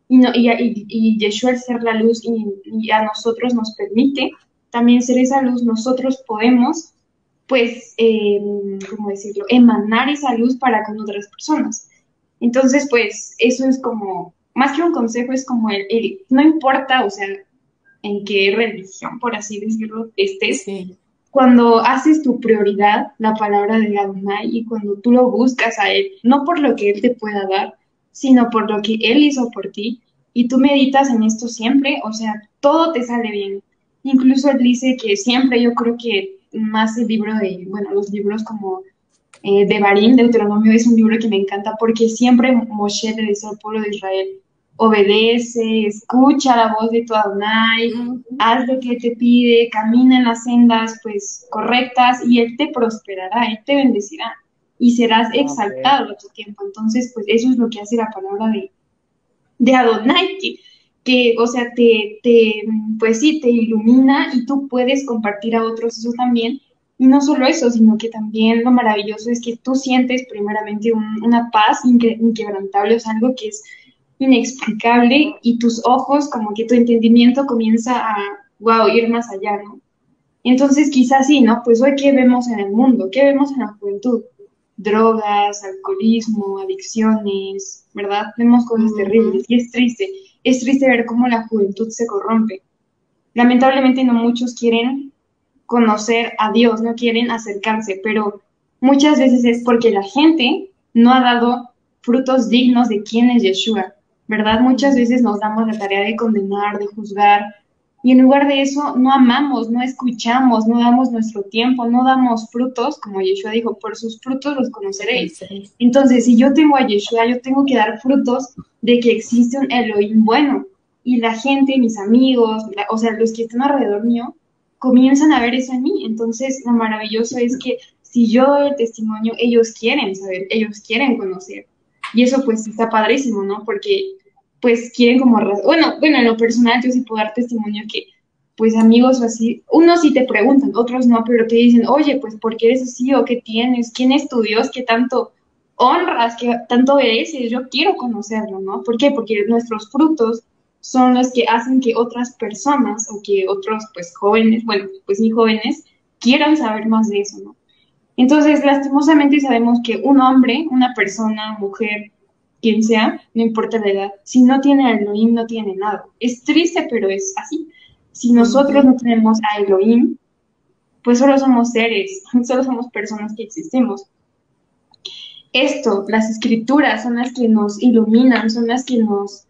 Y Yeshua, al ser la luz, y a nosotros nos permite también ser esa luz, nosotros podemos, pues, ¿cómo decirlo?, emanar esa luz para con otras personas. Entonces, pues, eso es como, más que un consejo, es como no importa, o sea, en qué religión, por así decirlo, estés, Sí, cuando haces tu prioridad la palabra de Adonai, y cuando tú lo buscas a Él, no por lo que Él te pueda dar, sino por lo que Él hizo por ti, y tú meditas en esto siempre, o sea, todo te sale bien. Incluso Él dice que siempre, yo creo que más el libro de, bueno, los libros como de Barín, Deuteronomio, es un libro que me encanta, porque siempre Moshe le dice al pueblo de Israel: obedece, escucha la voz de tu Adonai, haz lo que te pide, camina en las sendas pues correctas y Él te prosperará, Él te bendecirá y serás exaltado a tu tiempo. Entonces, pues eso es lo que hace la palabra de Adonai, o sea, pues sí, te ilumina y tú puedes compartir a otros eso también. Y no solo eso, sino que también lo maravilloso es que tú sientes primeramente una paz inquebrantable, o sea, algo que es inexplicable y tus ojos, como que tu entendimiento comienza a, wow, ir más allá, ¿no? Entonces quizás sí, ¿no? Pues hoy, ¿qué vemos en el mundo? ¿Qué vemos en la juventud? Drogas, alcoholismo, adicciones, ¿verdad? Vemos cosas terribles y es triste ver cómo la juventud se corrompe. Lamentablemente no muchos quieren conocer a Dios, no quieren acercarse, pero muchas veces es porque la gente no ha dado frutos dignos de quién es Yeshua, ¿verdad? Muchas veces nos damos la tarea de condenar, de juzgar, y en lugar de eso no amamos, no escuchamos, no damos nuestro tiempo, no damos frutos, como Yeshua dijo, por sus frutos los conoceréis. Entonces, si yo tengo a Yeshua, yo tengo que dar frutos de que existe un Elohim bueno, y la gente, mis amigos, o sea, los que están alrededor mío, comienzan a ver eso en mí. Entonces, lo maravilloso es que si yo doy el testimonio, ellos quieren saber, ellos quieren conocer. Y eso pues está padrísimo, ¿no? Porque pues quieren como, bueno, en lo personal yo sí puedo dar testimonio que pues amigos o así, unos sí te preguntan, otros no, pero te dicen, oye, pues ¿por qué eres así? ¿O qué tienes? ¿Quién es tu Dios? ¿Qué tanto honras? ¿Qué tanto obedeces? Yo quiero conocerlo, ¿no? ¿Por qué? Porque nuestros frutos son los que hacen que otras personas o que otros pues jóvenes, bueno, pues ni jóvenes, quieran saber más de eso, ¿no? Entonces, lastimosamente sabemos que un hombre, una persona, mujer, quien sea, no importa la edad, si no tiene a Elohim, no tiene nada. Es triste, pero es así. Si nosotros no tenemos a Elohim, pues solo somos seres, solo somos personas que existimos. Esto, las escrituras, son las que nos iluminan, son las que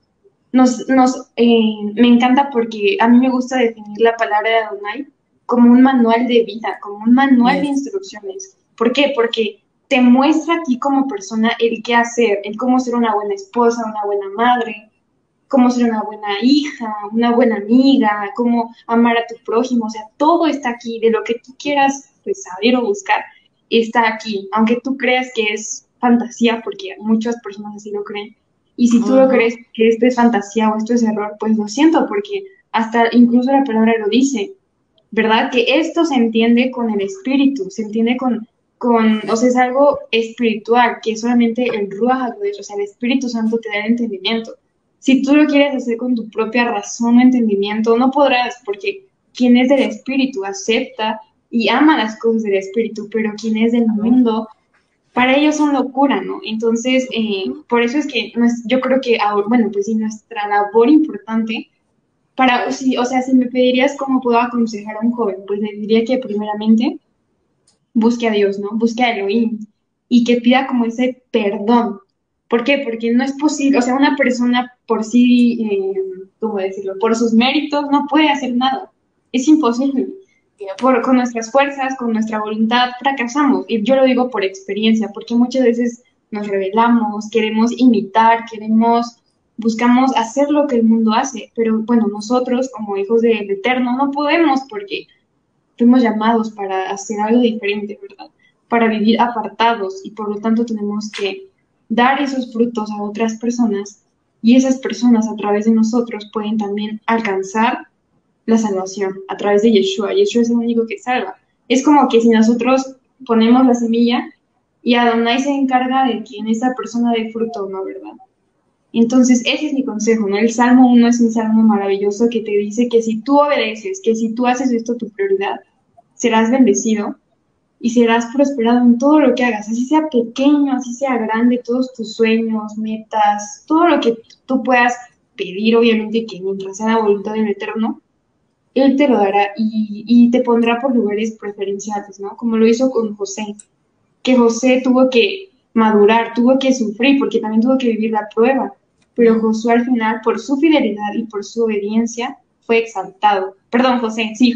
me encanta porque a mí me gusta definir la palabra de Adonai como un manual de vida, como un manual de instrucciones. ¿Por qué? Porque te muestra a ti como persona el qué hacer, el cómo ser una buena esposa, una buena madre, cómo ser una buena hija, una buena amiga, cómo amar a tu prójimo, o sea, todo está aquí, de lo que tú quieras pues, saber o buscar, está aquí, aunque tú creas que es fantasía, porque muchas personas así lo creen, y si tú lo crees que esto es fantasía o esto es error, pues lo siento, porque hasta incluso la palabra lo dice, ¿verdad? Que esto se entiende con el espíritu, se entiende o sea, es algo espiritual, que solamente el Ruach HaKodesh, o sea, el Espíritu Santo te da el entendimiento. Si tú lo quieres hacer con tu propia razón o entendimiento, no podrás, porque quien es del Espíritu acepta y ama las cosas del Espíritu, pero quien es del mundo, para ellos son locura, ¿no? Entonces, por eso es que yo creo que, bueno, pues sí, nuestra labor importante o sea, si me pedirías cómo puedo aconsejar a un joven, pues le diría que primeramente busque a Dios, ¿no? Busque a Elohim y que pida como ese perdón. ¿Por qué? Porque no es posible, o sea, una persona por sí, ¿cómo decirlo? Por sus méritos no puede hacer nada. Es imposible. Con nuestras fuerzas, con nuestra voluntad, fracasamos. Y yo lo digo por experiencia, porque muchas veces nos rebelamos, queremos imitar, buscamos hacer lo que el mundo hace, pero bueno, nosotros como hijos del Eterno no podemos porque fuimos llamados para hacer algo diferente, ¿verdad? Para vivir apartados y por lo tanto tenemos que dar esos frutos a otras personas y esas personas a través de nosotros pueden también alcanzar la salvación a través de Yeshua. Yeshua es el único que salva. Es como que si nosotros ponemos la semilla y Adonai se encarga de que en esa persona dé fruto, ¿no? ¿Verdad? Entonces, ese es mi consejo, ¿no? El Salmo 1 es un salmo maravilloso que te dice que si tú obedeces, que si tú haces esto tu prioridad, serás bendecido y serás prosperado en todo lo que hagas, así sea pequeño, así sea grande, todos tus sueños, metas, todo lo que tú puedas pedir, obviamente que mientras sea la voluntad del Eterno, Él te lo dará y te pondrá por lugares preferenciales, ¿no? Como lo hizo con José, que José tuvo que madurar, tuvo que sufrir, porque también tuvo que vivir la prueba, pero Josué al final, por su fidelidad y por su obediencia, fue exaltado. Perdón, José, sí,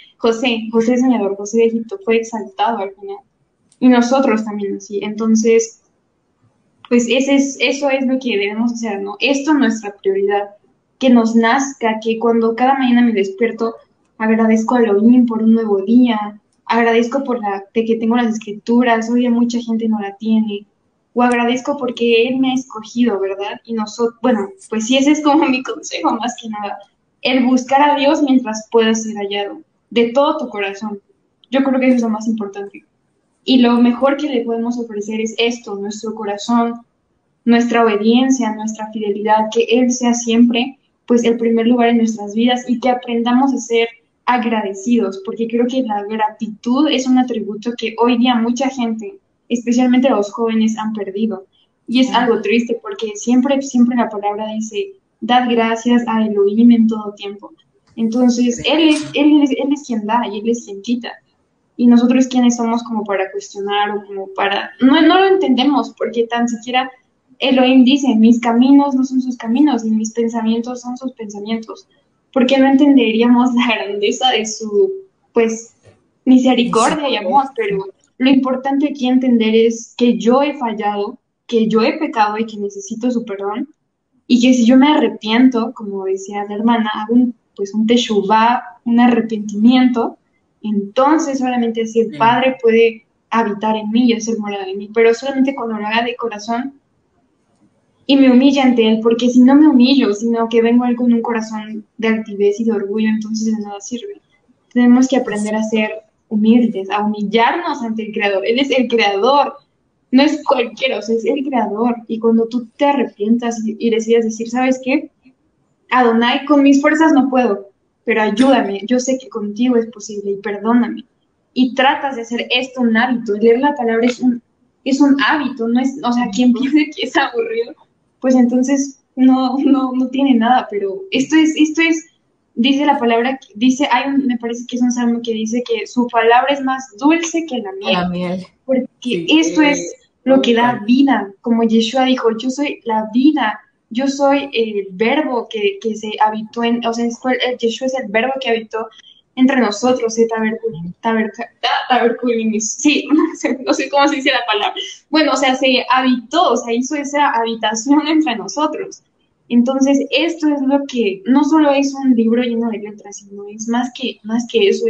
José soñador, José de Egipto, fue exaltado al final. Y nosotros también así. Entonces, pues eso es lo que debemos hacer, ¿no? Esto es nuestra prioridad, que nos nazca, que cuando cada mañana me despierto, agradezco a Elohim por un nuevo día, agradezco de que tengo las escrituras, hoy mucha gente no la tiene, o agradezco porque Él me ha escogido, ¿verdad? Y nosotros, bueno, pues sí, ese es como mi consejo más que nada, el buscar a Dios mientras pueda ser hallado, de todo tu corazón. Yo creo que eso es lo más importante. Y lo mejor que le podemos ofrecer es esto, nuestro corazón, nuestra obediencia, nuestra fidelidad, que Él sea siempre, pues, el primer lugar en nuestras vidas y que aprendamos a ser agradecidos, porque creo que la gratitud es un atributo que hoy día mucha gente, especialmente los jóvenes, han perdido. Y es algo triste porque siempre la palabra dice, dad gracias a Elohim en todo tiempo. Entonces, él es quien da y Él es quien quita. Y nosotros quiénes somos como para cuestionar o como para... No lo entendemos porque tan siquiera Elohim dice, mis caminos no son sus caminos, ni mis pensamientos son sus pensamientos. Porque no entenderíamos la grandeza de su, pues, misericordia y amor. Pero lo importante aquí entender es que yo he fallado, que yo he pecado y que necesito su perdón. Y que si yo me arrepiento, como decía la hermana, hago un teshuvá, un arrepentimiento, entonces solamente así el Padre puede habitar en mí y hacer morada en mí, pero solamente cuando lo haga de corazón y me humilla ante Él, porque si no me humillo, sino que vengo con un corazón de altivez y de orgullo, entonces de nada sirve. Tenemos que aprender a ser humildes, a humillarnos ante el Creador. Él es el Creador, no es cualquiera, o sea, es el Creador. Y cuando tú te arrepientas y decidas decir, ¿sabes qué? Adonai, con mis fuerzas no puedo, pero ayúdame, yo sé que contigo es posible y perdóname. Y tratas de hacer esto un hábito. Leer la palabra es un hábito, no es, o sea, quien piense que es aburrido, pues entonces no tiene nada, pero esto es, dice la palabra, me parece que es un salmo que dice que su palabra es más dulce que la miel. Porque sí, esto es lo que da vida, como Yeshua dijo, yo soy la vida. Yo soy el verbo que se habitó Yeshua es el verbo que habitó entre nosotros, sí, no sé cómo se dice la palabra. Bueno, o sea, se habitó, o sea, hizo esa habitación entre nosotros. Entonces, esto es lo que no solo es un libro lleno de letras, sino es más que eso,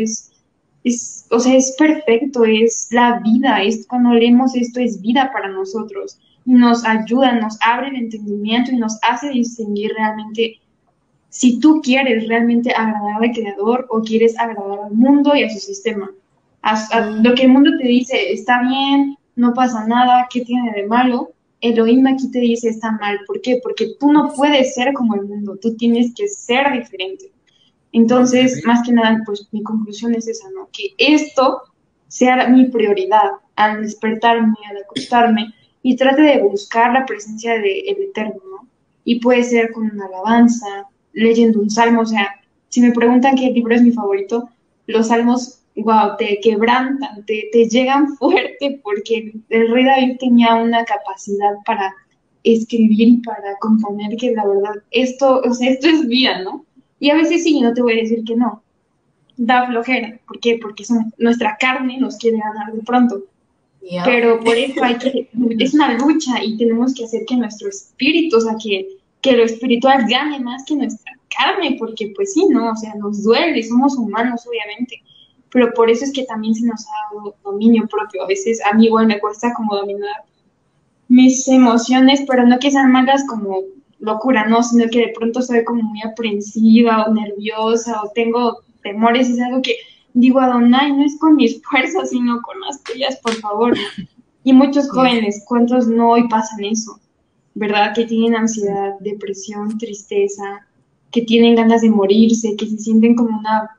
o sea, es perfecto, es la vida, cuando leemos esto es vida para nosotros. Nos ayuda, nos abre el entendimiento y nos hace distinguir realmente si tú quieres realmente agradar al Creador o quieres agradar al mundo y a su sistema. Lo que el mundo te dice, está bien, no pasa nada, ¿qué tiene de malo? Elohim aquí te dice, está mal. ¿Por qué? Porque tú no puedes ser como el mundo, tú tienes que ser diferente. Entonces, más que nada, pues mi conclusión es esa, ¿no? Que esto sea mi prioridad al despertarme, al acostarme, y trate de buscar la presencia del Eterno, ¿no? Y puede ser con una alabanza, leyendo un salmo, o sea, si me preguntan qué libro es mi favorito, los salmos, wow, te quebrantan, te llegan fuerte, porque el rey David tenía una capacidad para escribir, para componer, que la verdad, esto es vida, ¿no? Y a veces sí, no te voy a decir que no, da flojera, ¿por qué? Porque nuestra carne nos quiere ganar de pronto. Yeah. Pero por eso es una lucha y tenemos que hacer que nuestro espíritu, o sea, que lo espiritual gane más que nuestra carne, porque pues sí, ¿no? O sea, nos duele, somos humanos, obviamente, pero por eso es que también se nos ha dado dominio propio. A veces a mí igual me cuesta como dominar mis emociones, pero no que sean malas como locura, ¿no? Sino que de pronto soy como muy aprensiva o nerviosa o tengo temores, es algo que digo, Adonai, no es con mis fuerzas, sino con las tuyas, por favor. Y muchos jóvenes, ¿cuántos no hoy pasan eso? ¿Verdad? Que tienen ansiedad, depresión, tristeza, que tienen ganas de morirse, que se sienten como una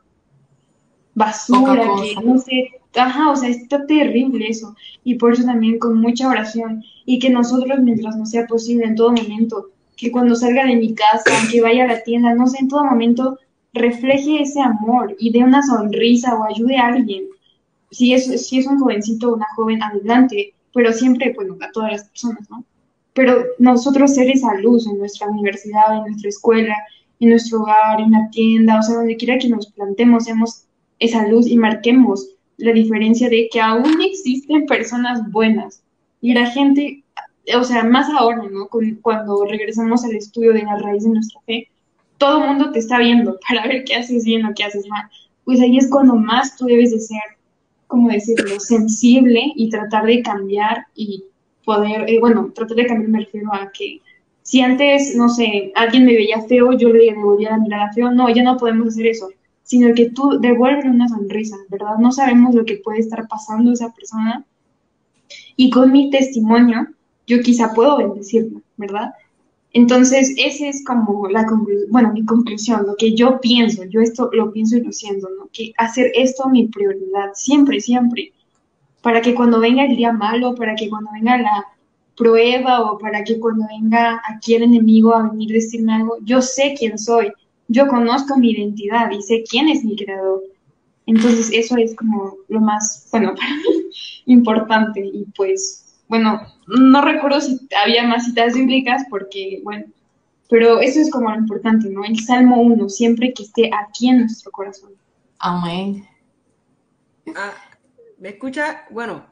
basura, que no sé, o sea, está terrible eso. Y por eso también con mucha oración, y que nosotros, mientras nos sea posible, en todo momento, que cuando salga de mi casa, que vaya a la tienda, no sé, en todo momento, refleje ese amor y dé una sonrisa o ayude a alguien. Si es un jovencito o una joven, adelante, pero siempre, bueno, a todas las personas, ¿no? Pero nosotros ser esa luz en nuestra universidad, en nuestra escuela, en nuestro hogar, en la tienda, o sea, donde quiera que nos plantemos, seamos esa luz y marquemos la diferencia de que aún existen personas buenas y la gente o sea, más ahora, ¿no? Cuando regresamos al estudio de la raíz de nuestra fe, todo el mundo te está viendo para ver qué haces bien o qué haces mal. Pues ahí es cuando más tú debes de ser, ¿cómo decirlo?, sensible y tratar de cambiar y poder, bueno, tratar de cambiar me refiero a que si antes, no sé, alguien me veía feo, yo le devolvía la mirada feo, no, ya no podemos hacer eso, sino que tú devuelve una sonrisa, ¿verdad? No sabemos lo que puede estar pasando esa persona y con mi testimonio yo quizá puedo bendecirla, ¿verdad? Entonces, esa es como la conclusión, bueno, mi conclusión, lo que yo pienso, yo esto lo pienso y lo siento, ¿no? Que hacer esto mi prioridad, siempre, siempre, para que cuando venga el día malo, para que cuando venga la prueba o para que cuando venga aquí el enemigo a venir a decirme algo, yo sé quién soy, yo conozco mi identidad y sé quién es mi creador. Entonces, eso es como lo más, bueno, para mí importante y pues, bueno, no recuerdo si había más citas bíblicas porque, bueno, pero eso es como lo importante, ¿no? El Salmo 1, siempre que esté aquí en nuestro corazón. Amén. Ah, ¿me escucha? Bueno,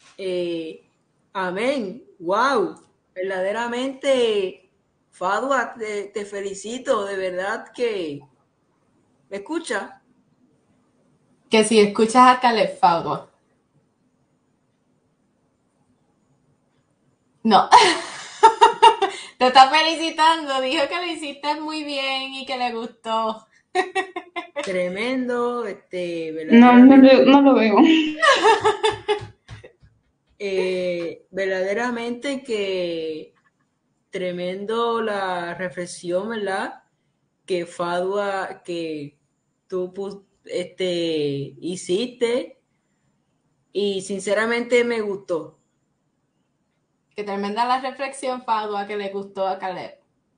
amén. Wow, verdaderamente, Fadua, te felicito, de verdad que ¿me escucha? Que si escuchas a Caleb Faudo. No. Te está felicitando. Dijo que lo hiciste muy bien y que le gustó. Tremendo, No, verdaderamente, no lo veo. verdaderamente que tremendo la reflexión, ¿verdad? Que Fadua, que tú hiciste y sinceramente me gustó. Que tremenda la reflexión, Fadua, que le gustó a Caleb.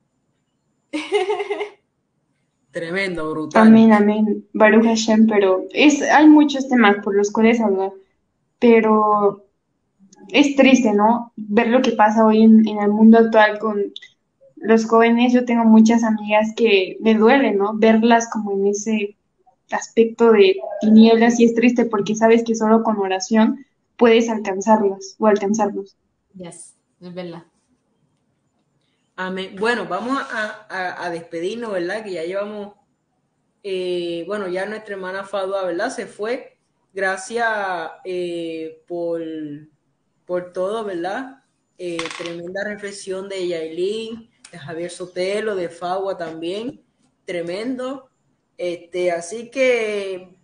Tremendo, brutal. Amén, amén. Baruch Hashem, pero hay muchos temas por los cuales hablar, pero es triste, ¿no? Ver lo que pasa hoy en el mundo actual con los jóvenes. Yo tengo muchas amigas que me duele, ¿no? Verlas como en ese aspecto de tinieblas y es triste porque sabes que solo con oración puedes alcanzarlas o alcanzarlos. Yes, es verdad. Amén. Bueno, vamos a despedirnos, ¿verdad? Que ya llevamos, bueno, ya nuestra hermana Fadua, ¿verdad? Se fue. Gracias por todo, ¿verdad? Tremenda reflexión de Yailin, de Javier Sotelo, de Fadua también. Tremendo. Así que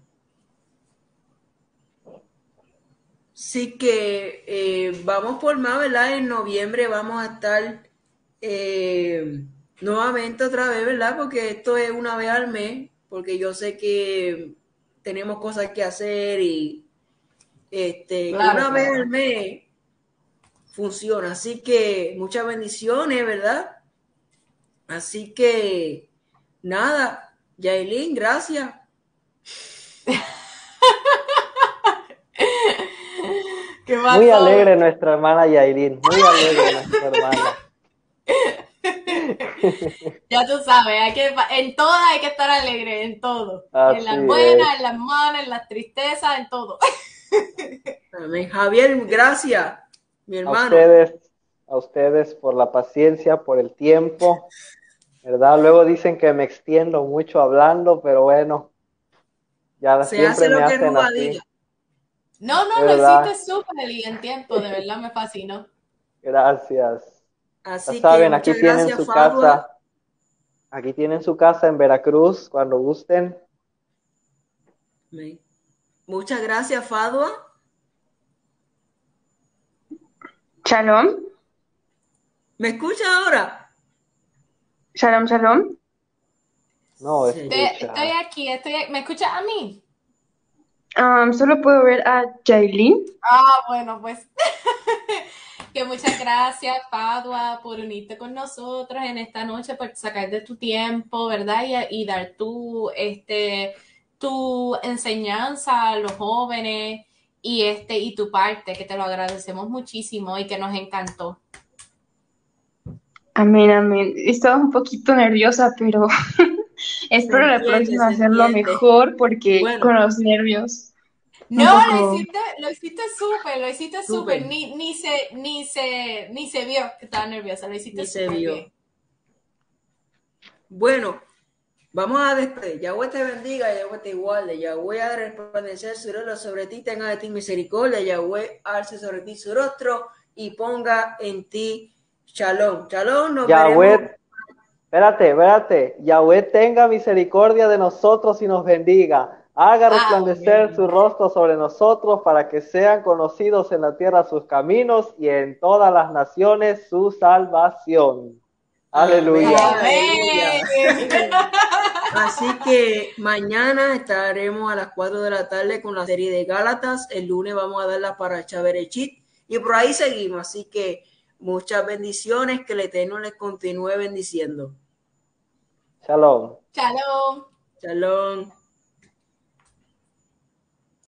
sí que vamos por más, ¿verdad? En noviembre vamos a estar nuevamente otra vez, ¿verdad? Porque esto es una vez al mes, porque yo sé que tenemos cosas que hacer y que una vez al mes funciona. Así que muchas bendiciones, ¿verdad? Así que nada, Yailin, gracias. ¿Qué pasó? Muy alegre nuestra hermana Yailin, muy alegre nuestra hermana. Ya tú sabes, en todo hay que estar alegre, en todo. Así en las buenas, es. en las malas, en las tristezas, en todo. Amén. Javier, gracias, mi A hermano. ustedes por la paciencia, por el tiempo, ¿verdad? Luego dicen que me extiendo mucho hablando, pero bueno, ya Se siempre hace lo me que hacen Ruba así, diga. No, lo ¿verdad? hiciste súper y en tiempo, de verdad me fascinó. Gracias. Ya Así que saben, aquí muchas tienen gracias, su Fadua. casa. Aquí tienen su casa en Veracruz, cuando gusten. Amén. Muchas gracias, Fadua. Shalom, ¿Me escucha ahora? shalom, shalom. No, Sí. Estoy aquí, ¿me escuchas a mí? Solo puedo ver a Jailin. Bueno, pues que muchas gracias, Padua, por unirte con nosotros en esta noche, por sacar de tu tiempo, ¿verdad? Y dar tu enseñanza a los jóvenes y tu parte, que te lo agradecemos muchísimo y que nos encantó. Amén, amén. Estaba un poquito nerviosa, pero espero la próxima Se hacerlo entiende. mejor porque Bueno, con los nervios. No, poco. lo hiciste súper. Súper. Ni se vio que estaba nerviosa, lo hiciste Ni se súper vio. bien. Bueno, vamos a despedir. Yahweh te bendiga, Yahweh te guarde, Yahweh ha de resplandecer su rostro sobre ti, tenga de ti misericordia, Yahweh alce sobre ti su rostro y ponga en ti shalom. Shalom, nos veremos. Yahweh, espérate. Yahweh tenga misericordia de nosotros y nos bendiga. Haga resplandecer Amén. su rostro sobre nosotros para que sean conocidos en la tierra sus caminos y en todas las naciones su salvación. Aleluya. Amén. Así que mañana estaremos a las 4 de la tarde con la serie de Gálatas. El lunes vamos a darla para Chaberechit y por ahí seguimos. Así que muchas bendiciones, que el Eterno les continúe bendiciendo. Shalom. Shalom. Shalom.